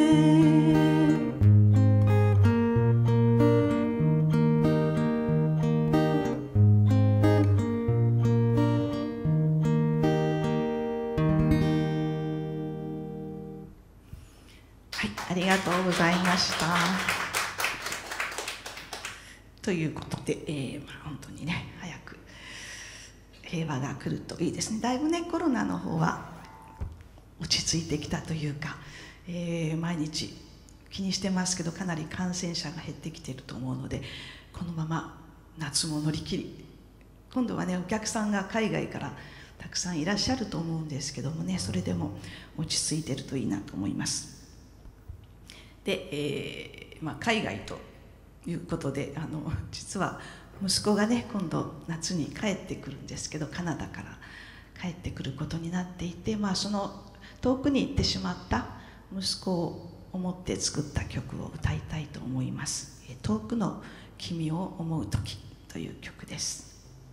ありがとうございました。ということで、えーまあ、本当にね早く平和が来るといいですね。だいぶねコロナの方は落ち着いてきたというか、えー、毎日気にしてますけどかなり感染者が減ってきていると思うので、このまま夏も乗り切り、今度はねお客さんが海外からたくさんいらっしゃると思うんですけどもね、それでも落ち着いているといいなと思います。で、えーまあ、海外ということで、あの実は息子がね今度夏に帰ってくるんですけど、カナダから帰ってくることになっていて、まあ、その遠くに行ってしまった息子を思って作った曲を歌いたいと思います。遠くの君を思う時という曲です。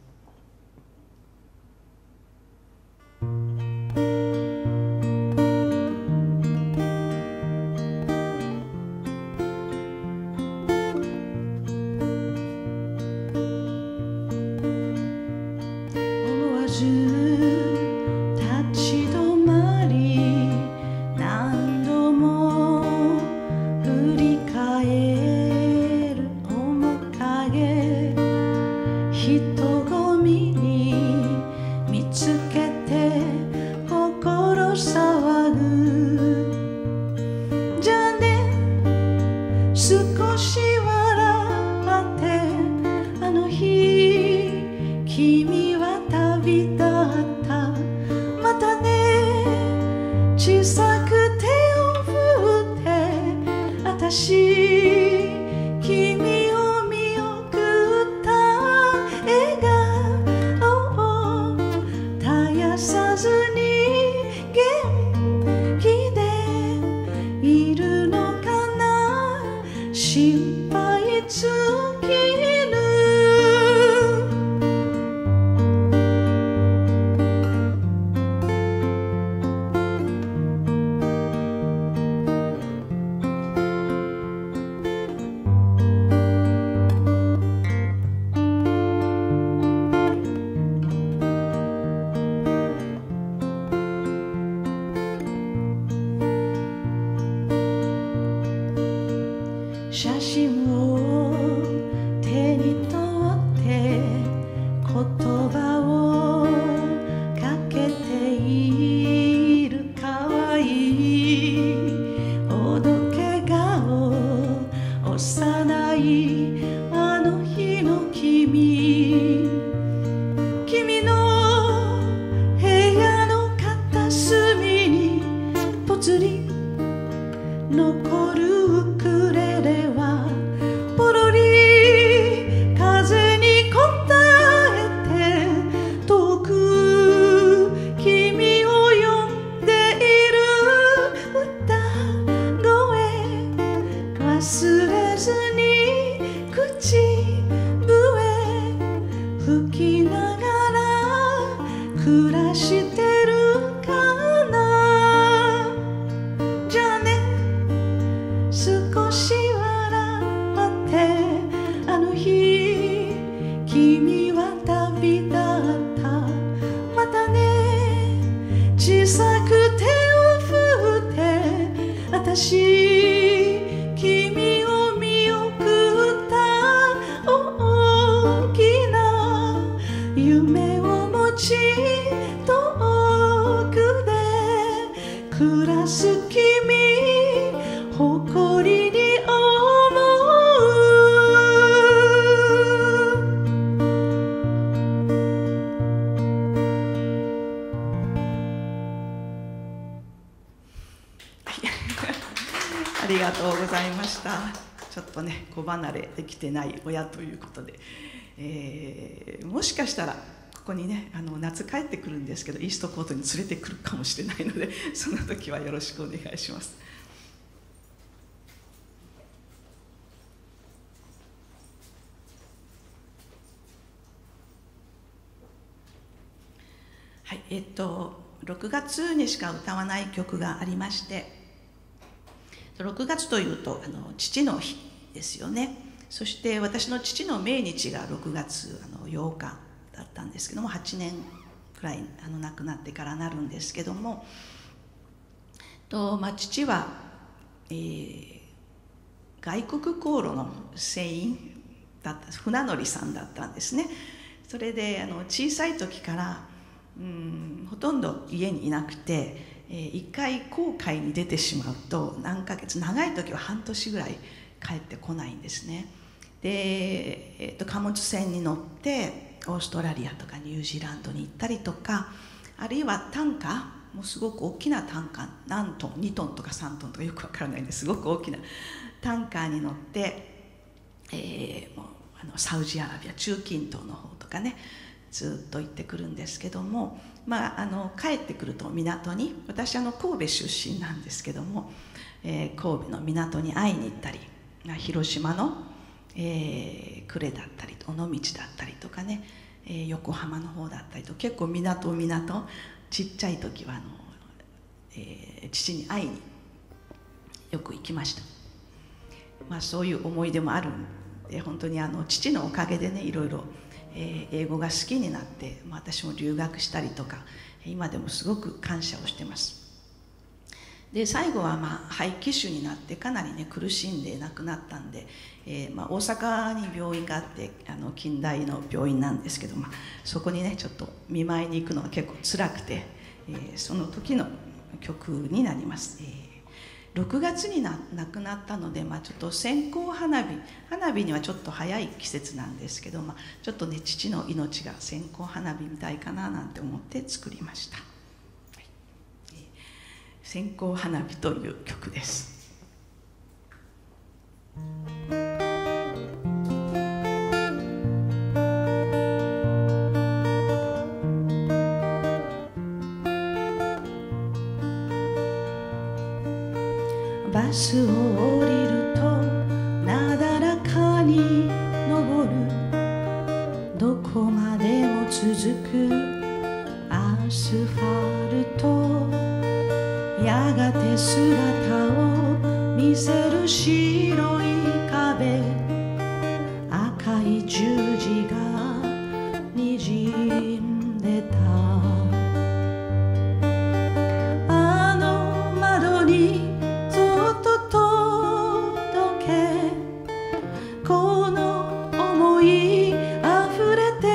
写真を手に取って言葉をかけているかわいいおどけ顔、幼いあの日の君、君の部屋の片隅にぽつり残るウクレレはポロリ風に答えて遠く君を呼んでいる歌声、忘れずに口笛吹きながら暮らしてるかな。じゃあね少し笑ってあの日君は旅立った、またね小さく手を振って私君を見送った大きな夢を持ち遠くで暮らす君誇りに思ありがとうございました。ちょっとね子離れできてない親ということで、えー、もしかしたらここにねあの夏帰ってくるんですけどイーストコートに連れてくるかもしれないのでその時はよろしくお願いします。はい、えっとろくがつにしか歌わない曲がありまして、ろくがつというとあの父の日ですよね。そして私の父の命日がろくがつあのようかだったんですけども、はちねんくらいあの亡くなってからなるんですけども、と、まあ、父は、えー、外国航路の船員だった船乗りさんだったんですね。それであの小さい時からうんほとんど家にいなくて、えー、一回航海に出てしまうと何ヶ月、長い時は半年ぐらい帰ってこないんですね。で、えー、と貨物船に乗ってオーストラリアとかニュージーランドに行ったりとか、あるいはタンカー、もうすごく大きなタンカー、何トンにトンとかさんトンとかよくわからないんですごく大きなタンカーに乗って、えー、もうあのサウジアラビア、中近東の方とかねずっと行ってくるんですけども、まあ、あの帰ってくると港に、私あの神戸出身なんですけども、えー、神戸の港に会いに行ったり、広島の、えー、呉だったり尾道だったりとかね、えー、横浜の方だったりと、結構港港ちっちゃい時はあの、えー、父に会いによく行きました。まあ、そういう思い出もあるんで、本当にあの父のおかげでねいろいろ、えー、英語が好きになって、まあ、私も留学したりとか今でもすごく感謝をしてます。で最後はまあ肺気腫になってかなりね苦しんで亡くなったんで、えーまあ、大阪に病院があって、あの近代の病院なんですけど、まあ、そこにねちょっと見舞いに行くのが結構辛くて、えー、その時の曲になります。えー、ろくがつにな亡くなったので、まあ、ちょっと線香花火花火にはちょっと早い季節なんですけど、まあ、ちょっとね父の命が線香花火みたいかななんて思って作りました。線香花火という曲です。バスを降りるとなだらかに登る、どこまでも続くアスファルト、やがて姿を見せる白い壁、赤い十字がにじんでた。あの窓にそっと届け、この想いあふれて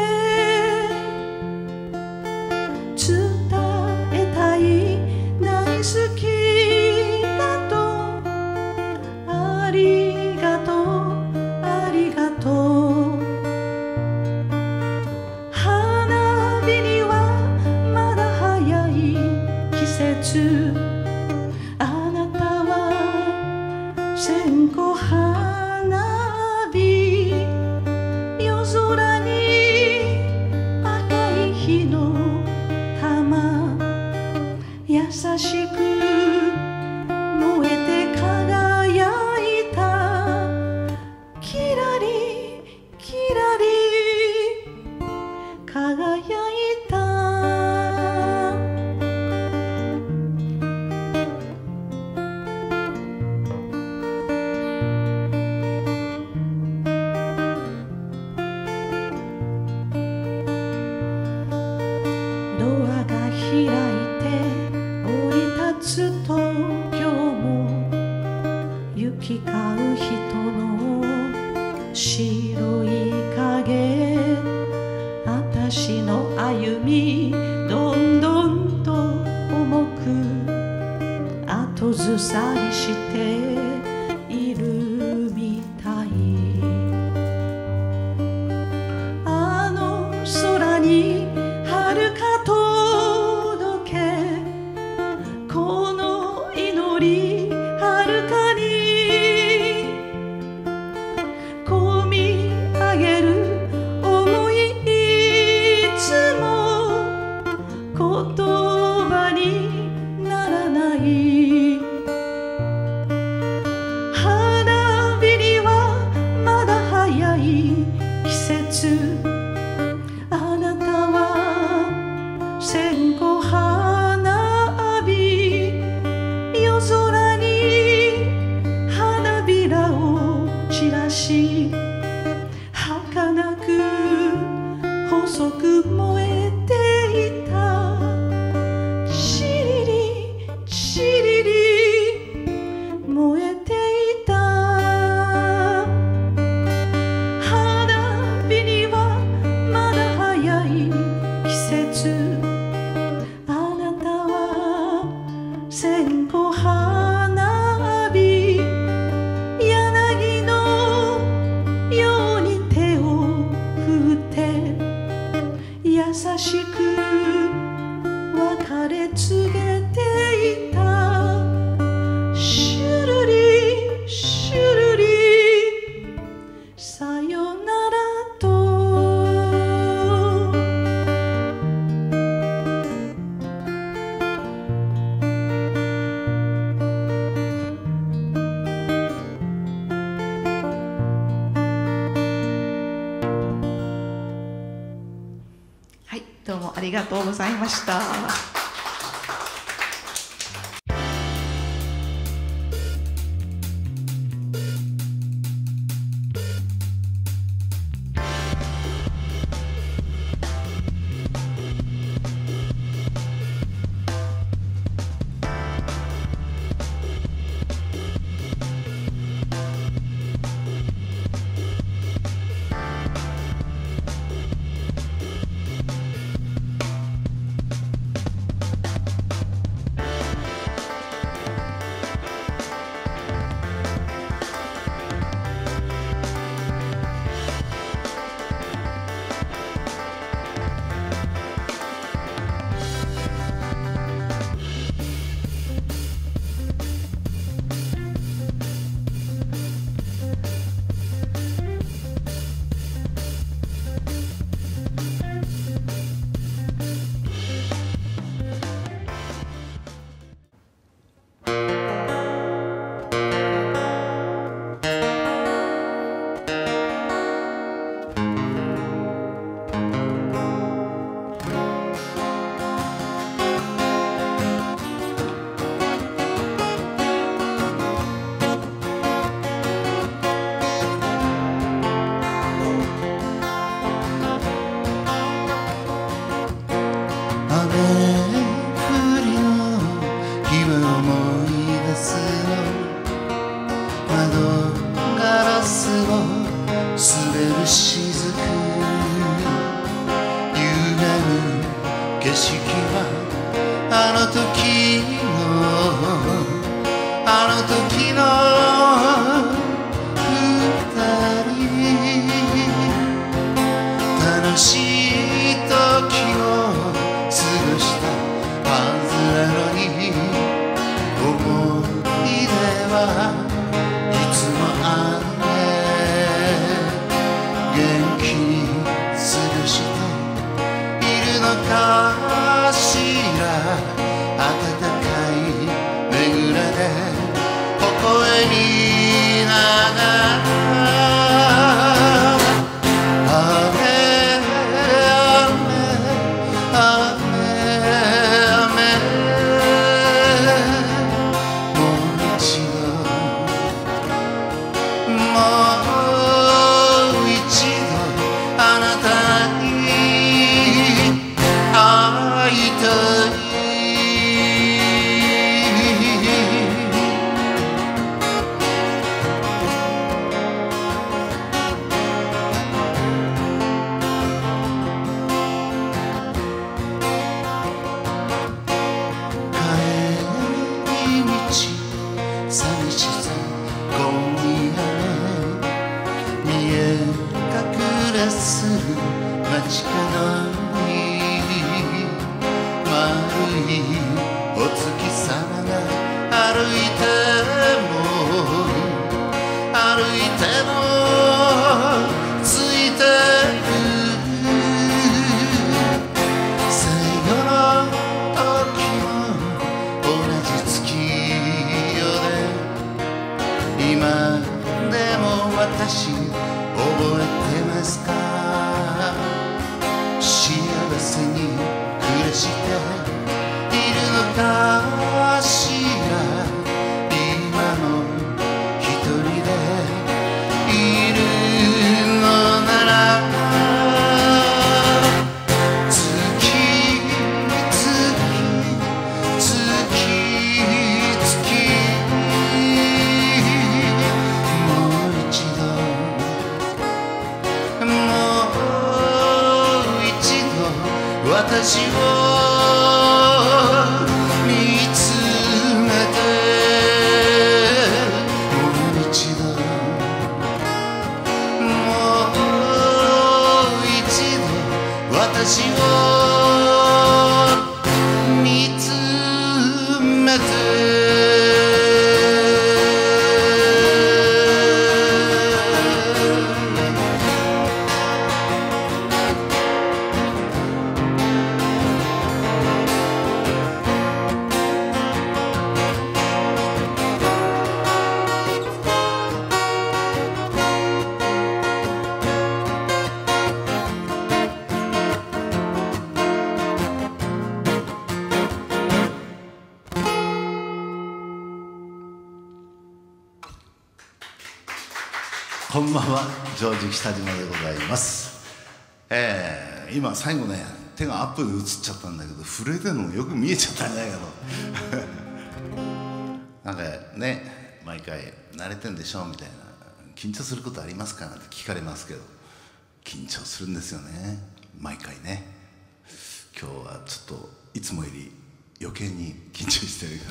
伝えたい、大好きだと、ありがとうありがとう。花火にはまだ早い季節、あなたは線香花火、夜空に赤い火の玉、優しく燃えて輝いた、キラリキラリ輝いた。ドアが開いて降り立つと、今日も行き交う人の白い影、私の歩みどんどんと重く後ずさりしているみたい。あの空に遥か届け、この祈り遥かに込み上げる想い、いつも言葉にならない。 夜空に花びらを散らし儚く細く燃えていた。しりりしりり燃えていた。花火にはまだ早い季節。あなたは線香花火柳のように手を振って優しく別れ告げていた。シュルリシュルリさよならと。はい、どうもありがとうございました。 景色はあの時のあの時の二人楽しい時を過ごしたはずなのに思い出はいつもあって元気に過ごしているのかしら暖かいねぐらで微笑みながら雨雨雨もう一度もう一度あなたに会いたい寂しさ今夜見え隠れする街角に丸いお月様が歩いても歩いてもついてる最後の時も同じ月今でも私覚えてますか幸せに暮らしているのかしらこんばんは、ジョージ北島でございます。えー、今最後ね、手がアップで映っちゃったんだけど、震えてるのもよく見えちゃったんじゃないかと。なんかね、毎回慣れてんでしょみたいな、緊張することありますかなんて聞かれますけど、緊張するんですよね、毎回ね。今日はちょっといつもより余計に緊張しております。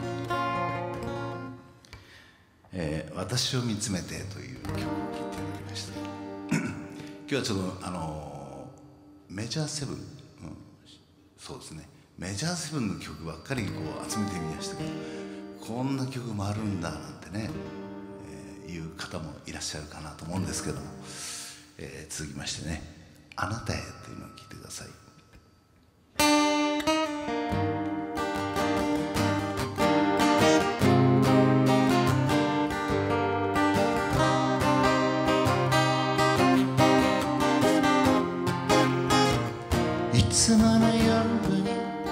えー、私を見つめてという曲を聴いていただきました。今日はちょっとあのー、メジャーセブン、うん、そうですね、メジャーセブンの曲ばっかりこう集めてみましたけど、こんな曲もあるんだなんてね、えー、いう方もいらっしゃるかなと思うんですけども、えー、続きましてね、あなたへというのを聴いてください。いつものように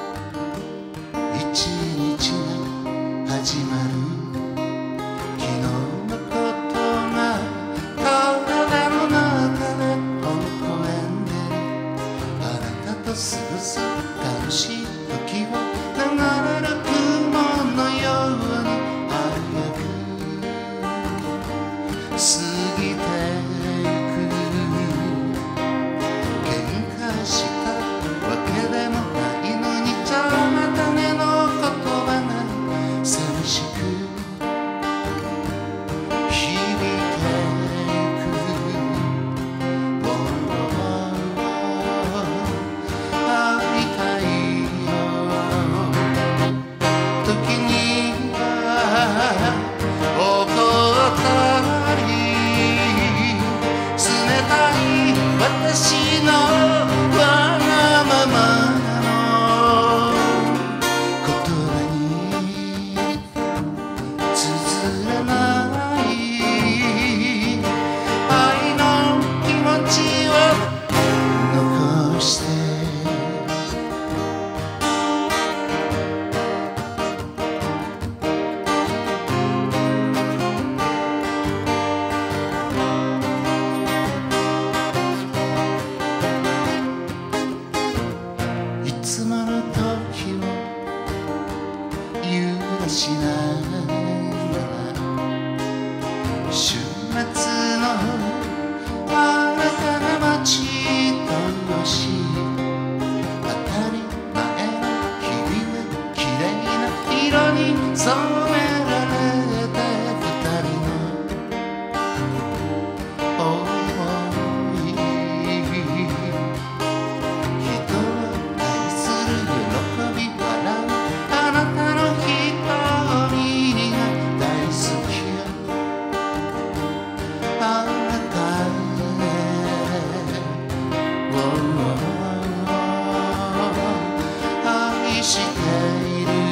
一日が始まる。昨日のことが体の中で微笑んでる。あなたと過ごす楽しい時を流れる雲のように歩く過ぎてゆく。喧嘩したわけでもないのにじゃあまたねの言葉が寂しく響いてゆく。会いたいよ。時には怒ったり冷たい私のわがままの言葉に綴れない愛の気持ちを残して。いつもの時を許しながら週末のあなたが待ち遠しい。当たり前の日々がきれいな色に染められて二人の想い。人を愛する喜び笑うあなたの瞳が大好きよ。あなたへ、お愛している。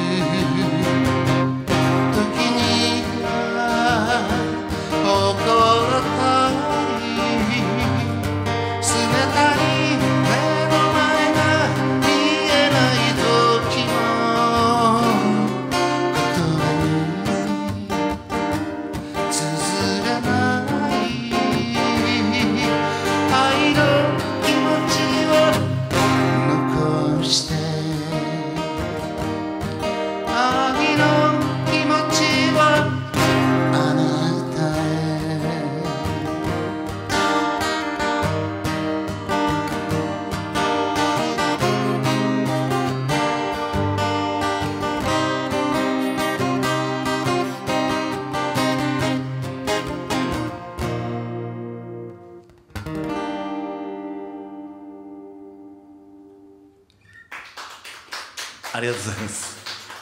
時には怒ったり冷たい目の前が見えない時も言葉に綴れない愛の気持ちを残して。愛の気持ちをあなたへ。ありがとうございます。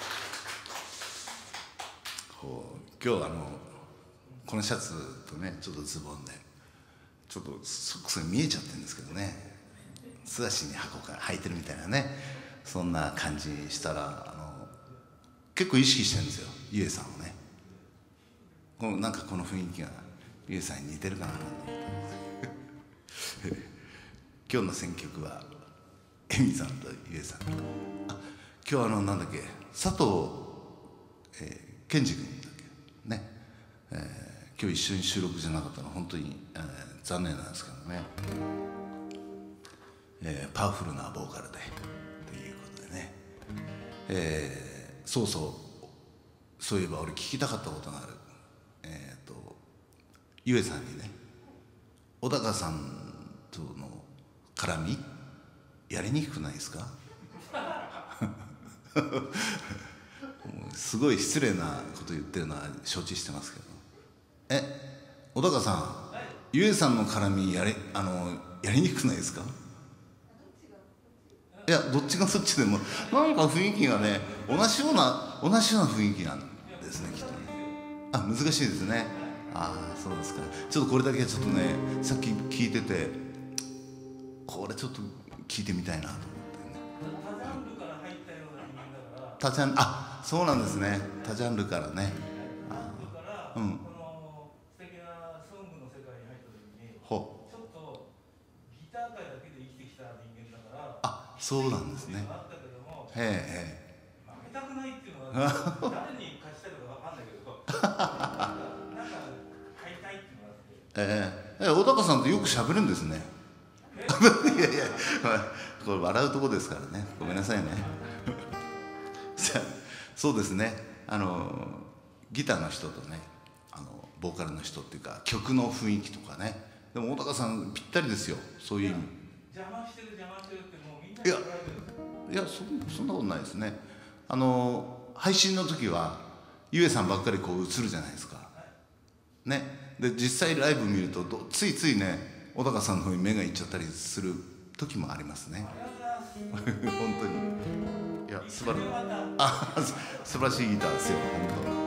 こう今日あのこのシャツとねちょっとズボンでちょっとソックスが見えちゃってるんですけどね、素足に箱が履いてるみたいなね、そんな感じしたらあの結構意識してるんですよ、ゆえさんをね。このなんかこの雰囲気がゆえさんに似てるかなと思って今日の選曲はエミさんとゆえさん。あ、今日あのなんだっけ、佐藤、えー、健二君だっけね、えー、 今日一緒に収録じゃなかったのは本当に、えー、残念なんですけどね、えー、パワフルなボーカルでということでね、えー、そうそうそういえば俺聞きたかったことがある。えっ、ー、とゆえさんにね、小高さんとの絡みやりにくくないですか？すごい失礼なこと言ってるのは承知してますけど、え、小高さん、はい、ゆえさんの絡みやり、あのやりにくくないですか？いや、どっちがそっちでもなんか雰囲気がね、同じような同じような雰囲気なんですね、きっとね。あ、難しいですね。ああ、そうですか。ちょっとこれだけはちょっとね、さっき聞いてて、これちょっと聞いてみたいなと思ってね。 多ジャンルから入ったような人間だから。 多ジャンル、あ、そうなんですね。多ジャンルからね。 あ、うん。この素敵なソングの世界に入った時に、ほう。ちょっとギター界だけで生きてきた人間だから。 あ、そうなんですね。 あったけども、 へえへえ。 負けたくないっていうのは誰に貸したいのかわかんないけど、なんか買いたいっていうのがあって。 ええ、小高さんとよく喋るんですね。いやいや、これ笑うとこですからね。ごめんなさいね。そうですね。あのギターの人とね、あのボーカルの人っていうか曲の雰囲気とかね。でも小高さんぴったりですよ。そういう意味。 邪魔してる邪魔してるってもうみんなに怒られてる。 いや、いや そ, そんなことないですね。あの配信の時はゆえさんばっかりこう映るじゃないですか。ね。で実際ライブ見るとついついね、小高さんの方に目がいっちゃったりする時もありますね。本当に。いや、素晴らしい。あ、素晴らしいギターですよ、本当。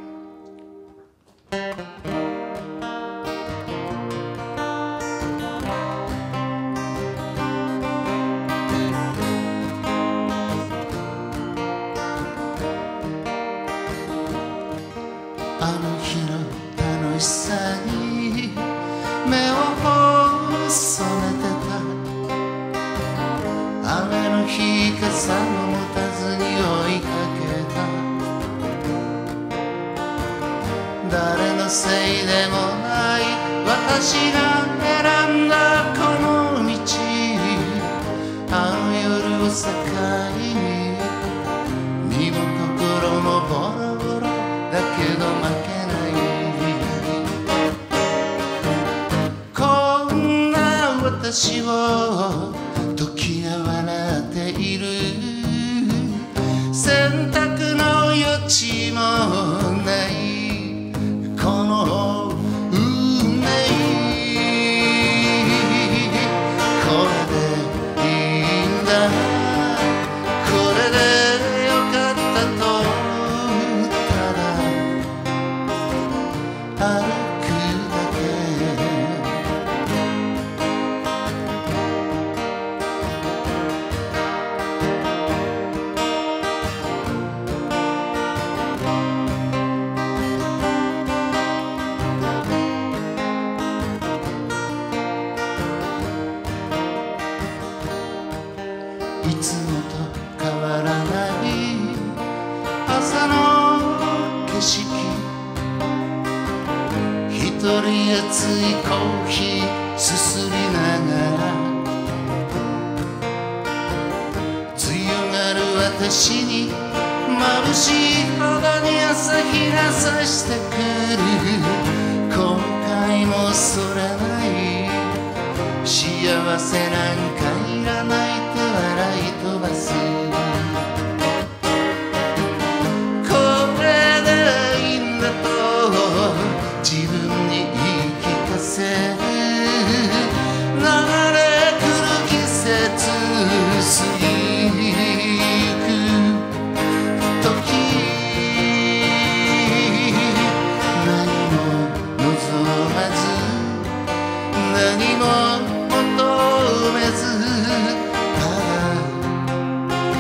あの日の楽しさに目を細めてた。雨の日傘も持たずに追いかけた。誰のせいでもない私が選んだこの道。あの夜を境に身も心もボロボロだけど負けない。こんな私を時が笑っている。選択の余地もないこの運命。これでいいんだ、これでよかったとただ歩くだけ。いつもと変わらない朝の景色。一人熱いコーヒーすすりながら。強がる私に眩しいほどに朝日が差してくる。後悔もそれない。幸せなんかいらないって笑い飛ばす。これでいいんだと自分に言い聞かせ。流れ来る季節過ぎゆく時、何も望まず何も求めず、ただ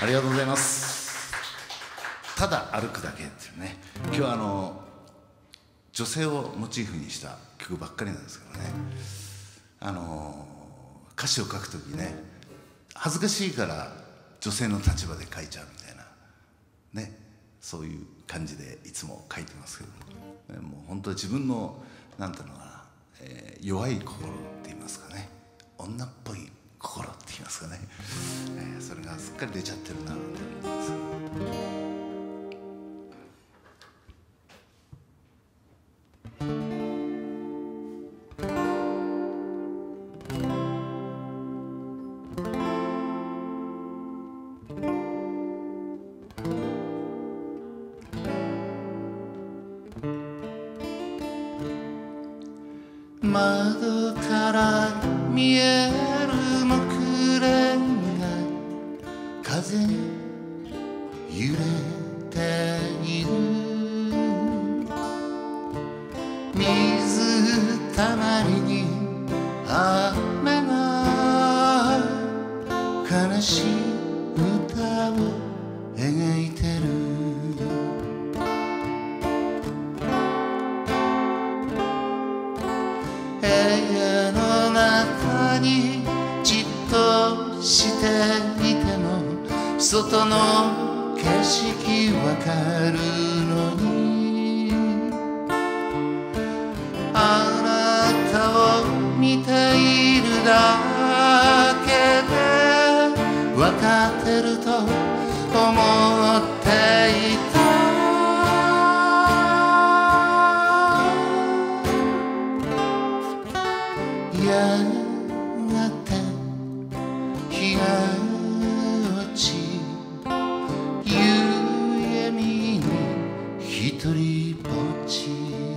りがとうございます。ただ歩くだけっていうね。今日はあの女性をモチーフにした曲ばっかりなんですけどね、あの歌詞を書くときね、恥ずかしいから女性の立場で書いちゃうみたいなね、そういう感じでいつも書いてますけども、もう本当に自分のなんていうのかな、えー、弱い心って言いますかね、女っぽい心って言いますかね、えー、それがすっかり出ちゃってるなと思うんです。 窓から見える木蓮が風に揺れている、水たまりに雨が悲しい歌を描いてる。部屋の中にじっとしていても外の景色わかるのに、あなたを見ているだけでわかってると思っていた。やがて日が落ち、夕闇にひとりぼっち。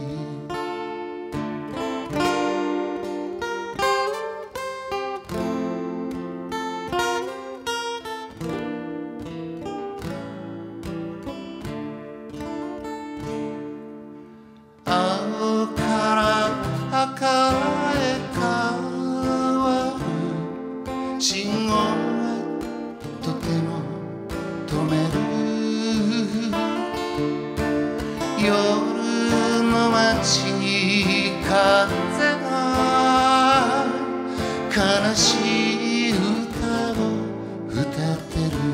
青から赤へ変わる信号がとても止める。夜の街に風が悲しい歌を歌ってる。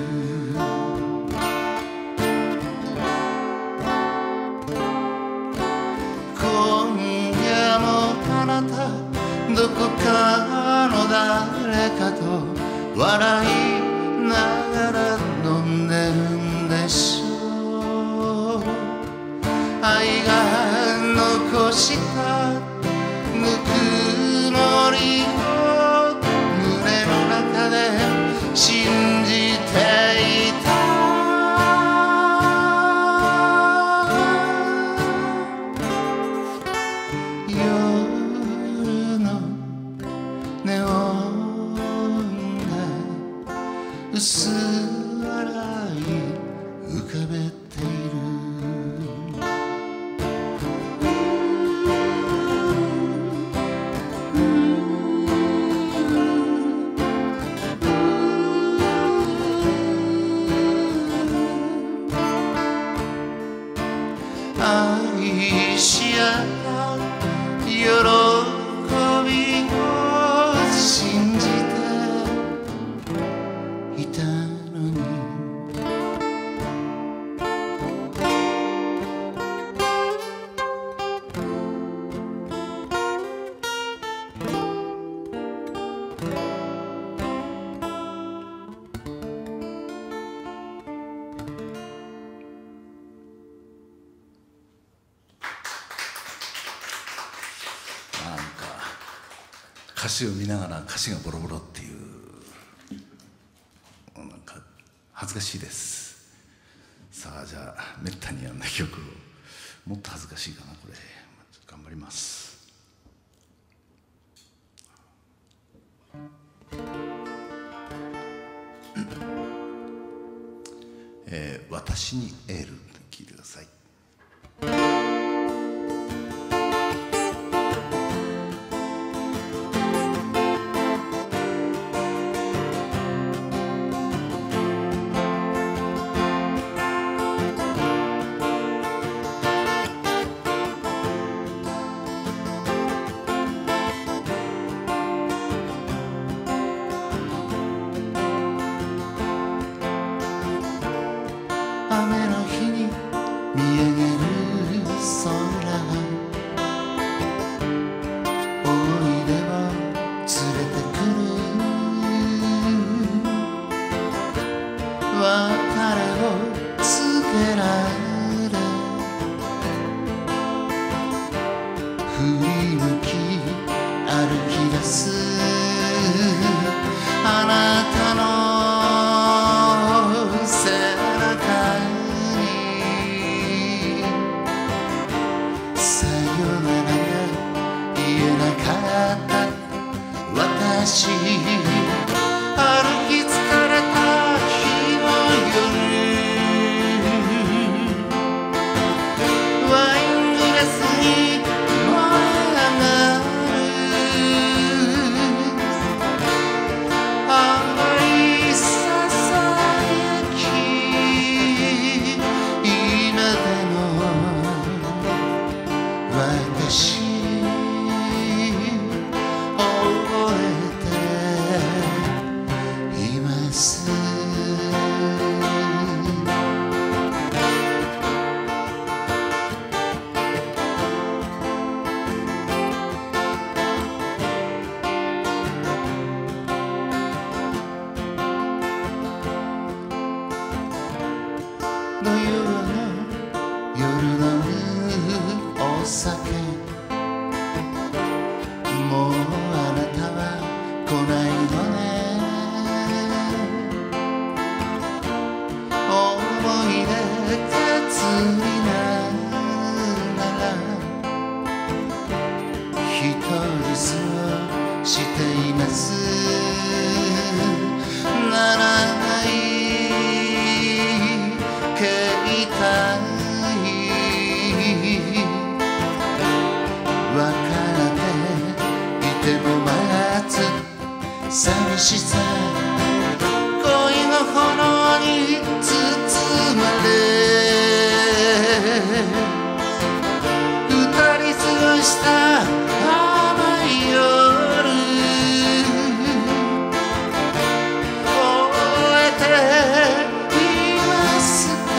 今夜もあなたどこかの誰かと笑いながら飲んでるんでしょう。愛が残したぬくもりを胸の中で信じていた。夜のネオンが薄笑い浮かべている。愛し合った喜びを信じていたのに、なんか歌詞を見ながら歌詞がボロボロっていう、なんか恥ずかしいです。さあじゃあめったにやんない曲を、もっと恥ずかしいかなこれ。頑張ります。えー、私にエール聞いてください。「 見上げる空思い出を連れてくる別れを告げられ振り向き歩き出すあなたの背中にさよならが言えなかった私歩き疲れた日の夜ワイングラスに燃え上がる甘いささやき今でも私覚えています土曜の夜のお酒もうあなたは来ないのね思い出がつりながら一人過ごしていますならない携帯分からていても待つ寂しさ恋の炎に包まれ二人過ごした甘い夜覚えていますか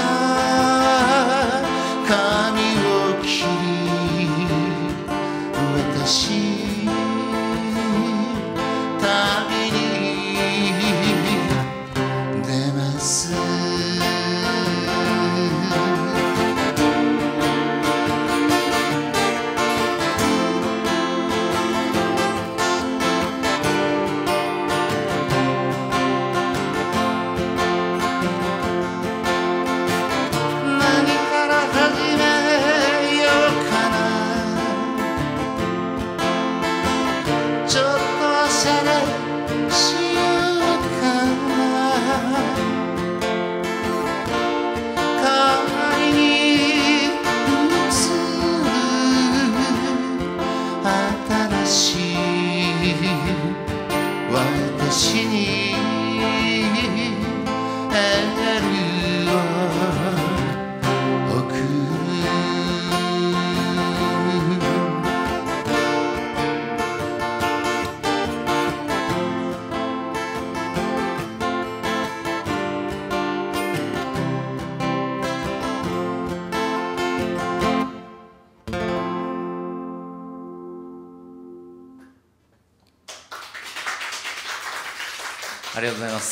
髪を切り私旅に出ます何から始めようかなちょっとおしゃれしようかな代わりに映る新しい私にエールを送るありがとうございます。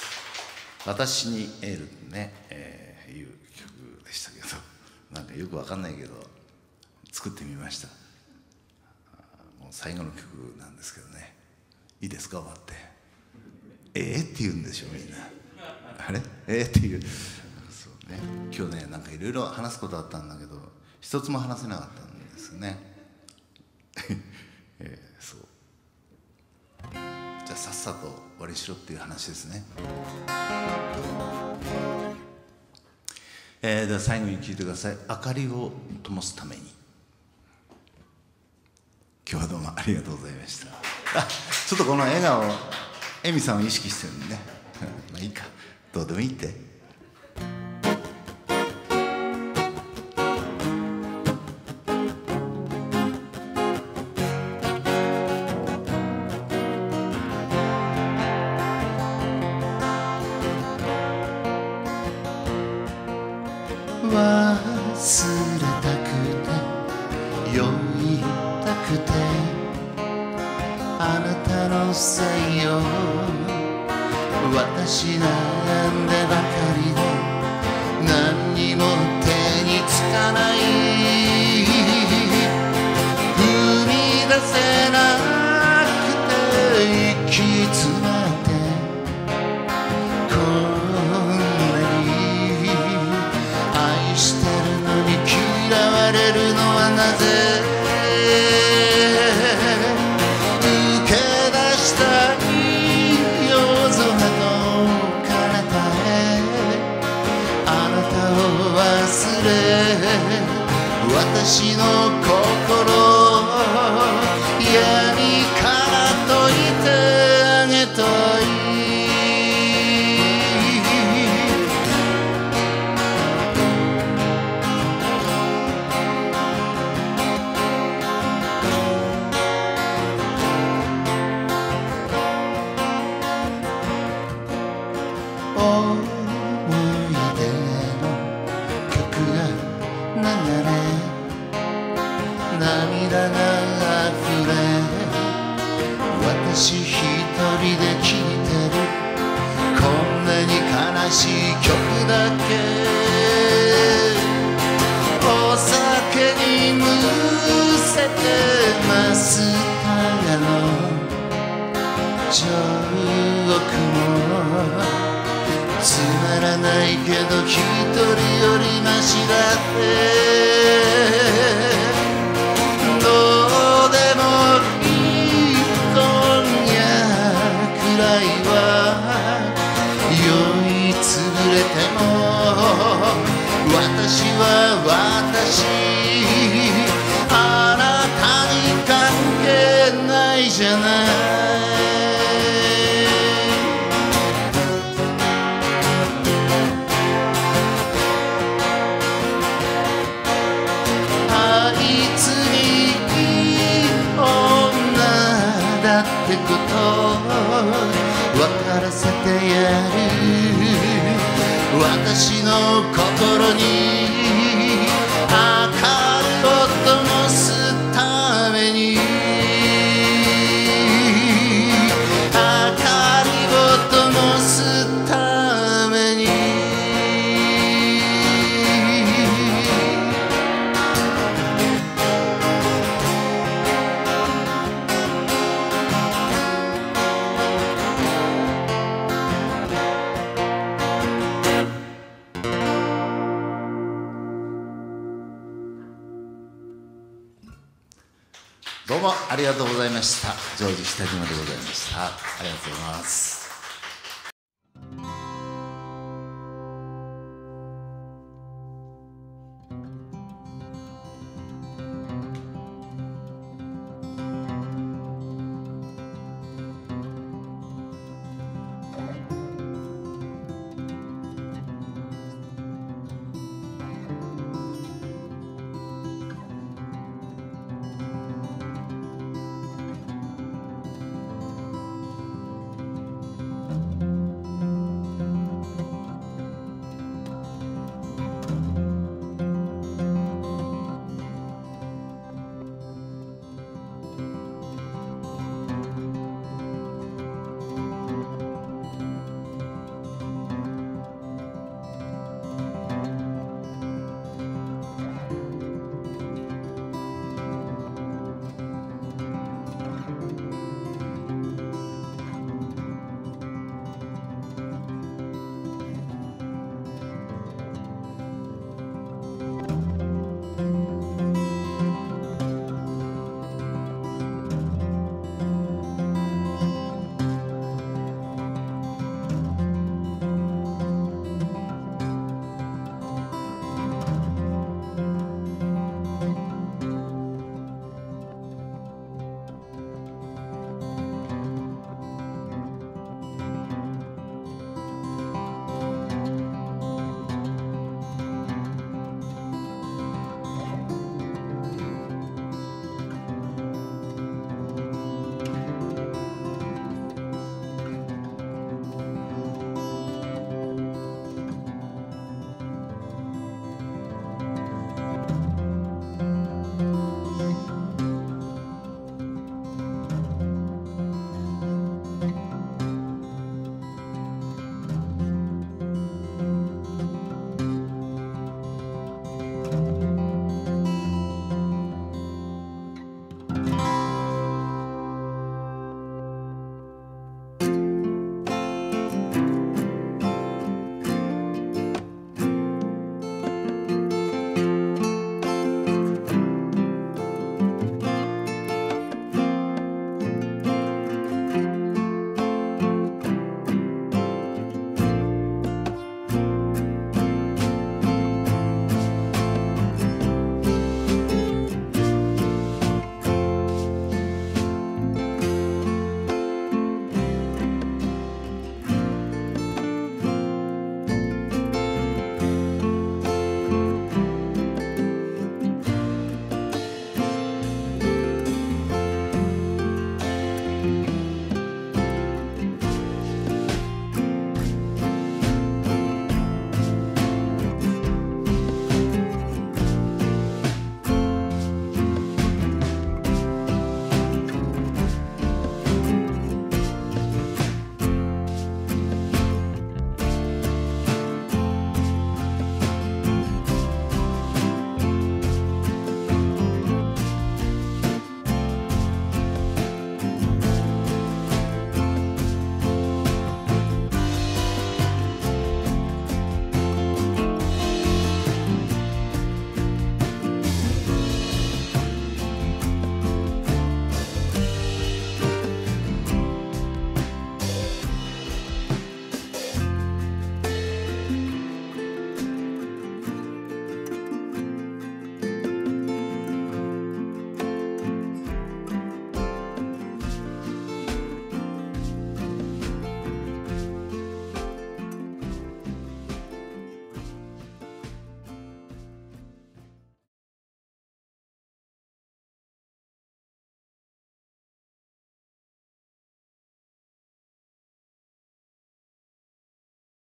私にエールってね、えー、いう曲でしたけど、なんかよくわかんないけど作ってみました。もう最後の曲なんですけどね。いいですか終わって。えー、って言うんでしょみんな。あれ？えー、っていう。そうね。今日ねなんかいろいろ話すことあったんだけど、一つも話せなかったんですね。えー、そう。じゃあさっさと終わりにしろっていう話ですね。えー、では最後に聞いてください。明かりを灯すために。今日はどうもありがとうございました。あ、ちょっとこの笑顔、エミさんを意識してるんでね。まあいいか、どうでもいいって。私れたくて酔いたくてあなたのせいよ私悩んでばかりで何にも手につかない踏み出せなくて息詰まってこんなに愛してるのに嫌われるのはなぜ受け出したい夜空の彼方へあなたを忘れ私の心嫌にからといてあげたい思い出の曲が流れ涙が溢れ私一人で聴いてるこんなに悲しい曲だけお酒にむせてますたのジョークもつまらないけど一人よりマシだってどうでもいい今夜くらいは酔いつぶれても私は私あなたに関係ないじゃないってこと分からせてやる私の心に明かりを灯すために明かりを灯すためにどうもありがとうございました。ジョージ北島でございました。ありがとうございます。